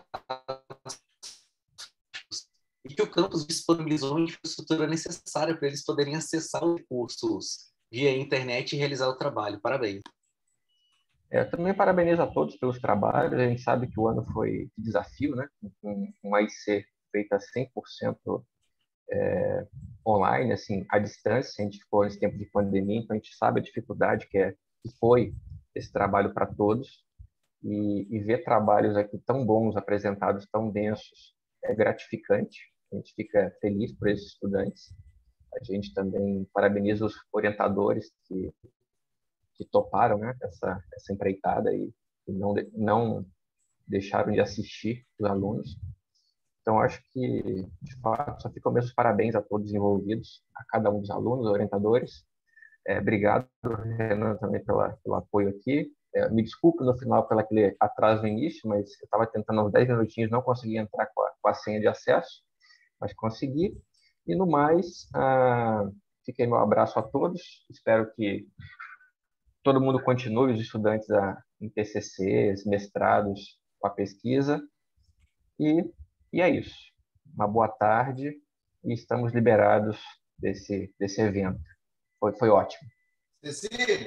E que o campus disponibilizou a infraestrutura necessária para eles poderem acessar os recursos via internet e realizar o trabalho. Parabéns. Também parabenizo a todos pelos trabalhos. A gente sabe que o ano foi de desafio, né? Um AIC feita 100% online, assim, à distância. A gente ficou nesse tempo de pandemia, então a gente sabe a dificuldade que foi esse trabalho para todos. E ver trabalhos aqui tão bons, apresentados, tão densos, é gratificante. A gente fica feliz por esses estudantes. A gente também parabeniza os orientadores que toparam, né, essa empreitada e não deixaram de assistir os alunos. Então, acho que, de fato, só ficam meus parabéns a todos os envolvidos, a cada um dos alunos, orientadores. Obrigado, Renan, também pelo apoio aqui. Me desculpe no final pelo aquele atraso no início, mas eu estava tentando uns 10 minutinhos, não consegui entrar com a senha de acesso, mas consegui. E, no mais, fiquei meu abraço a todos. Espero que todo mundo continue, os estudantes em TCCs, mestrados, com a pesquisa. E é isso. Uma boa tarde e estamos liberados desse evento. Foi ótimo. Cecília,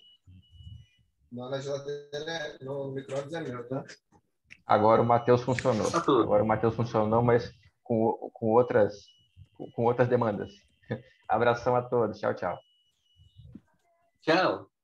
na geladeira, no micro-ondas é meu, tá? Agora o Matheus funcionou. Mas com outras demandas. Abração a todos. Tchau, tchau. Tchau.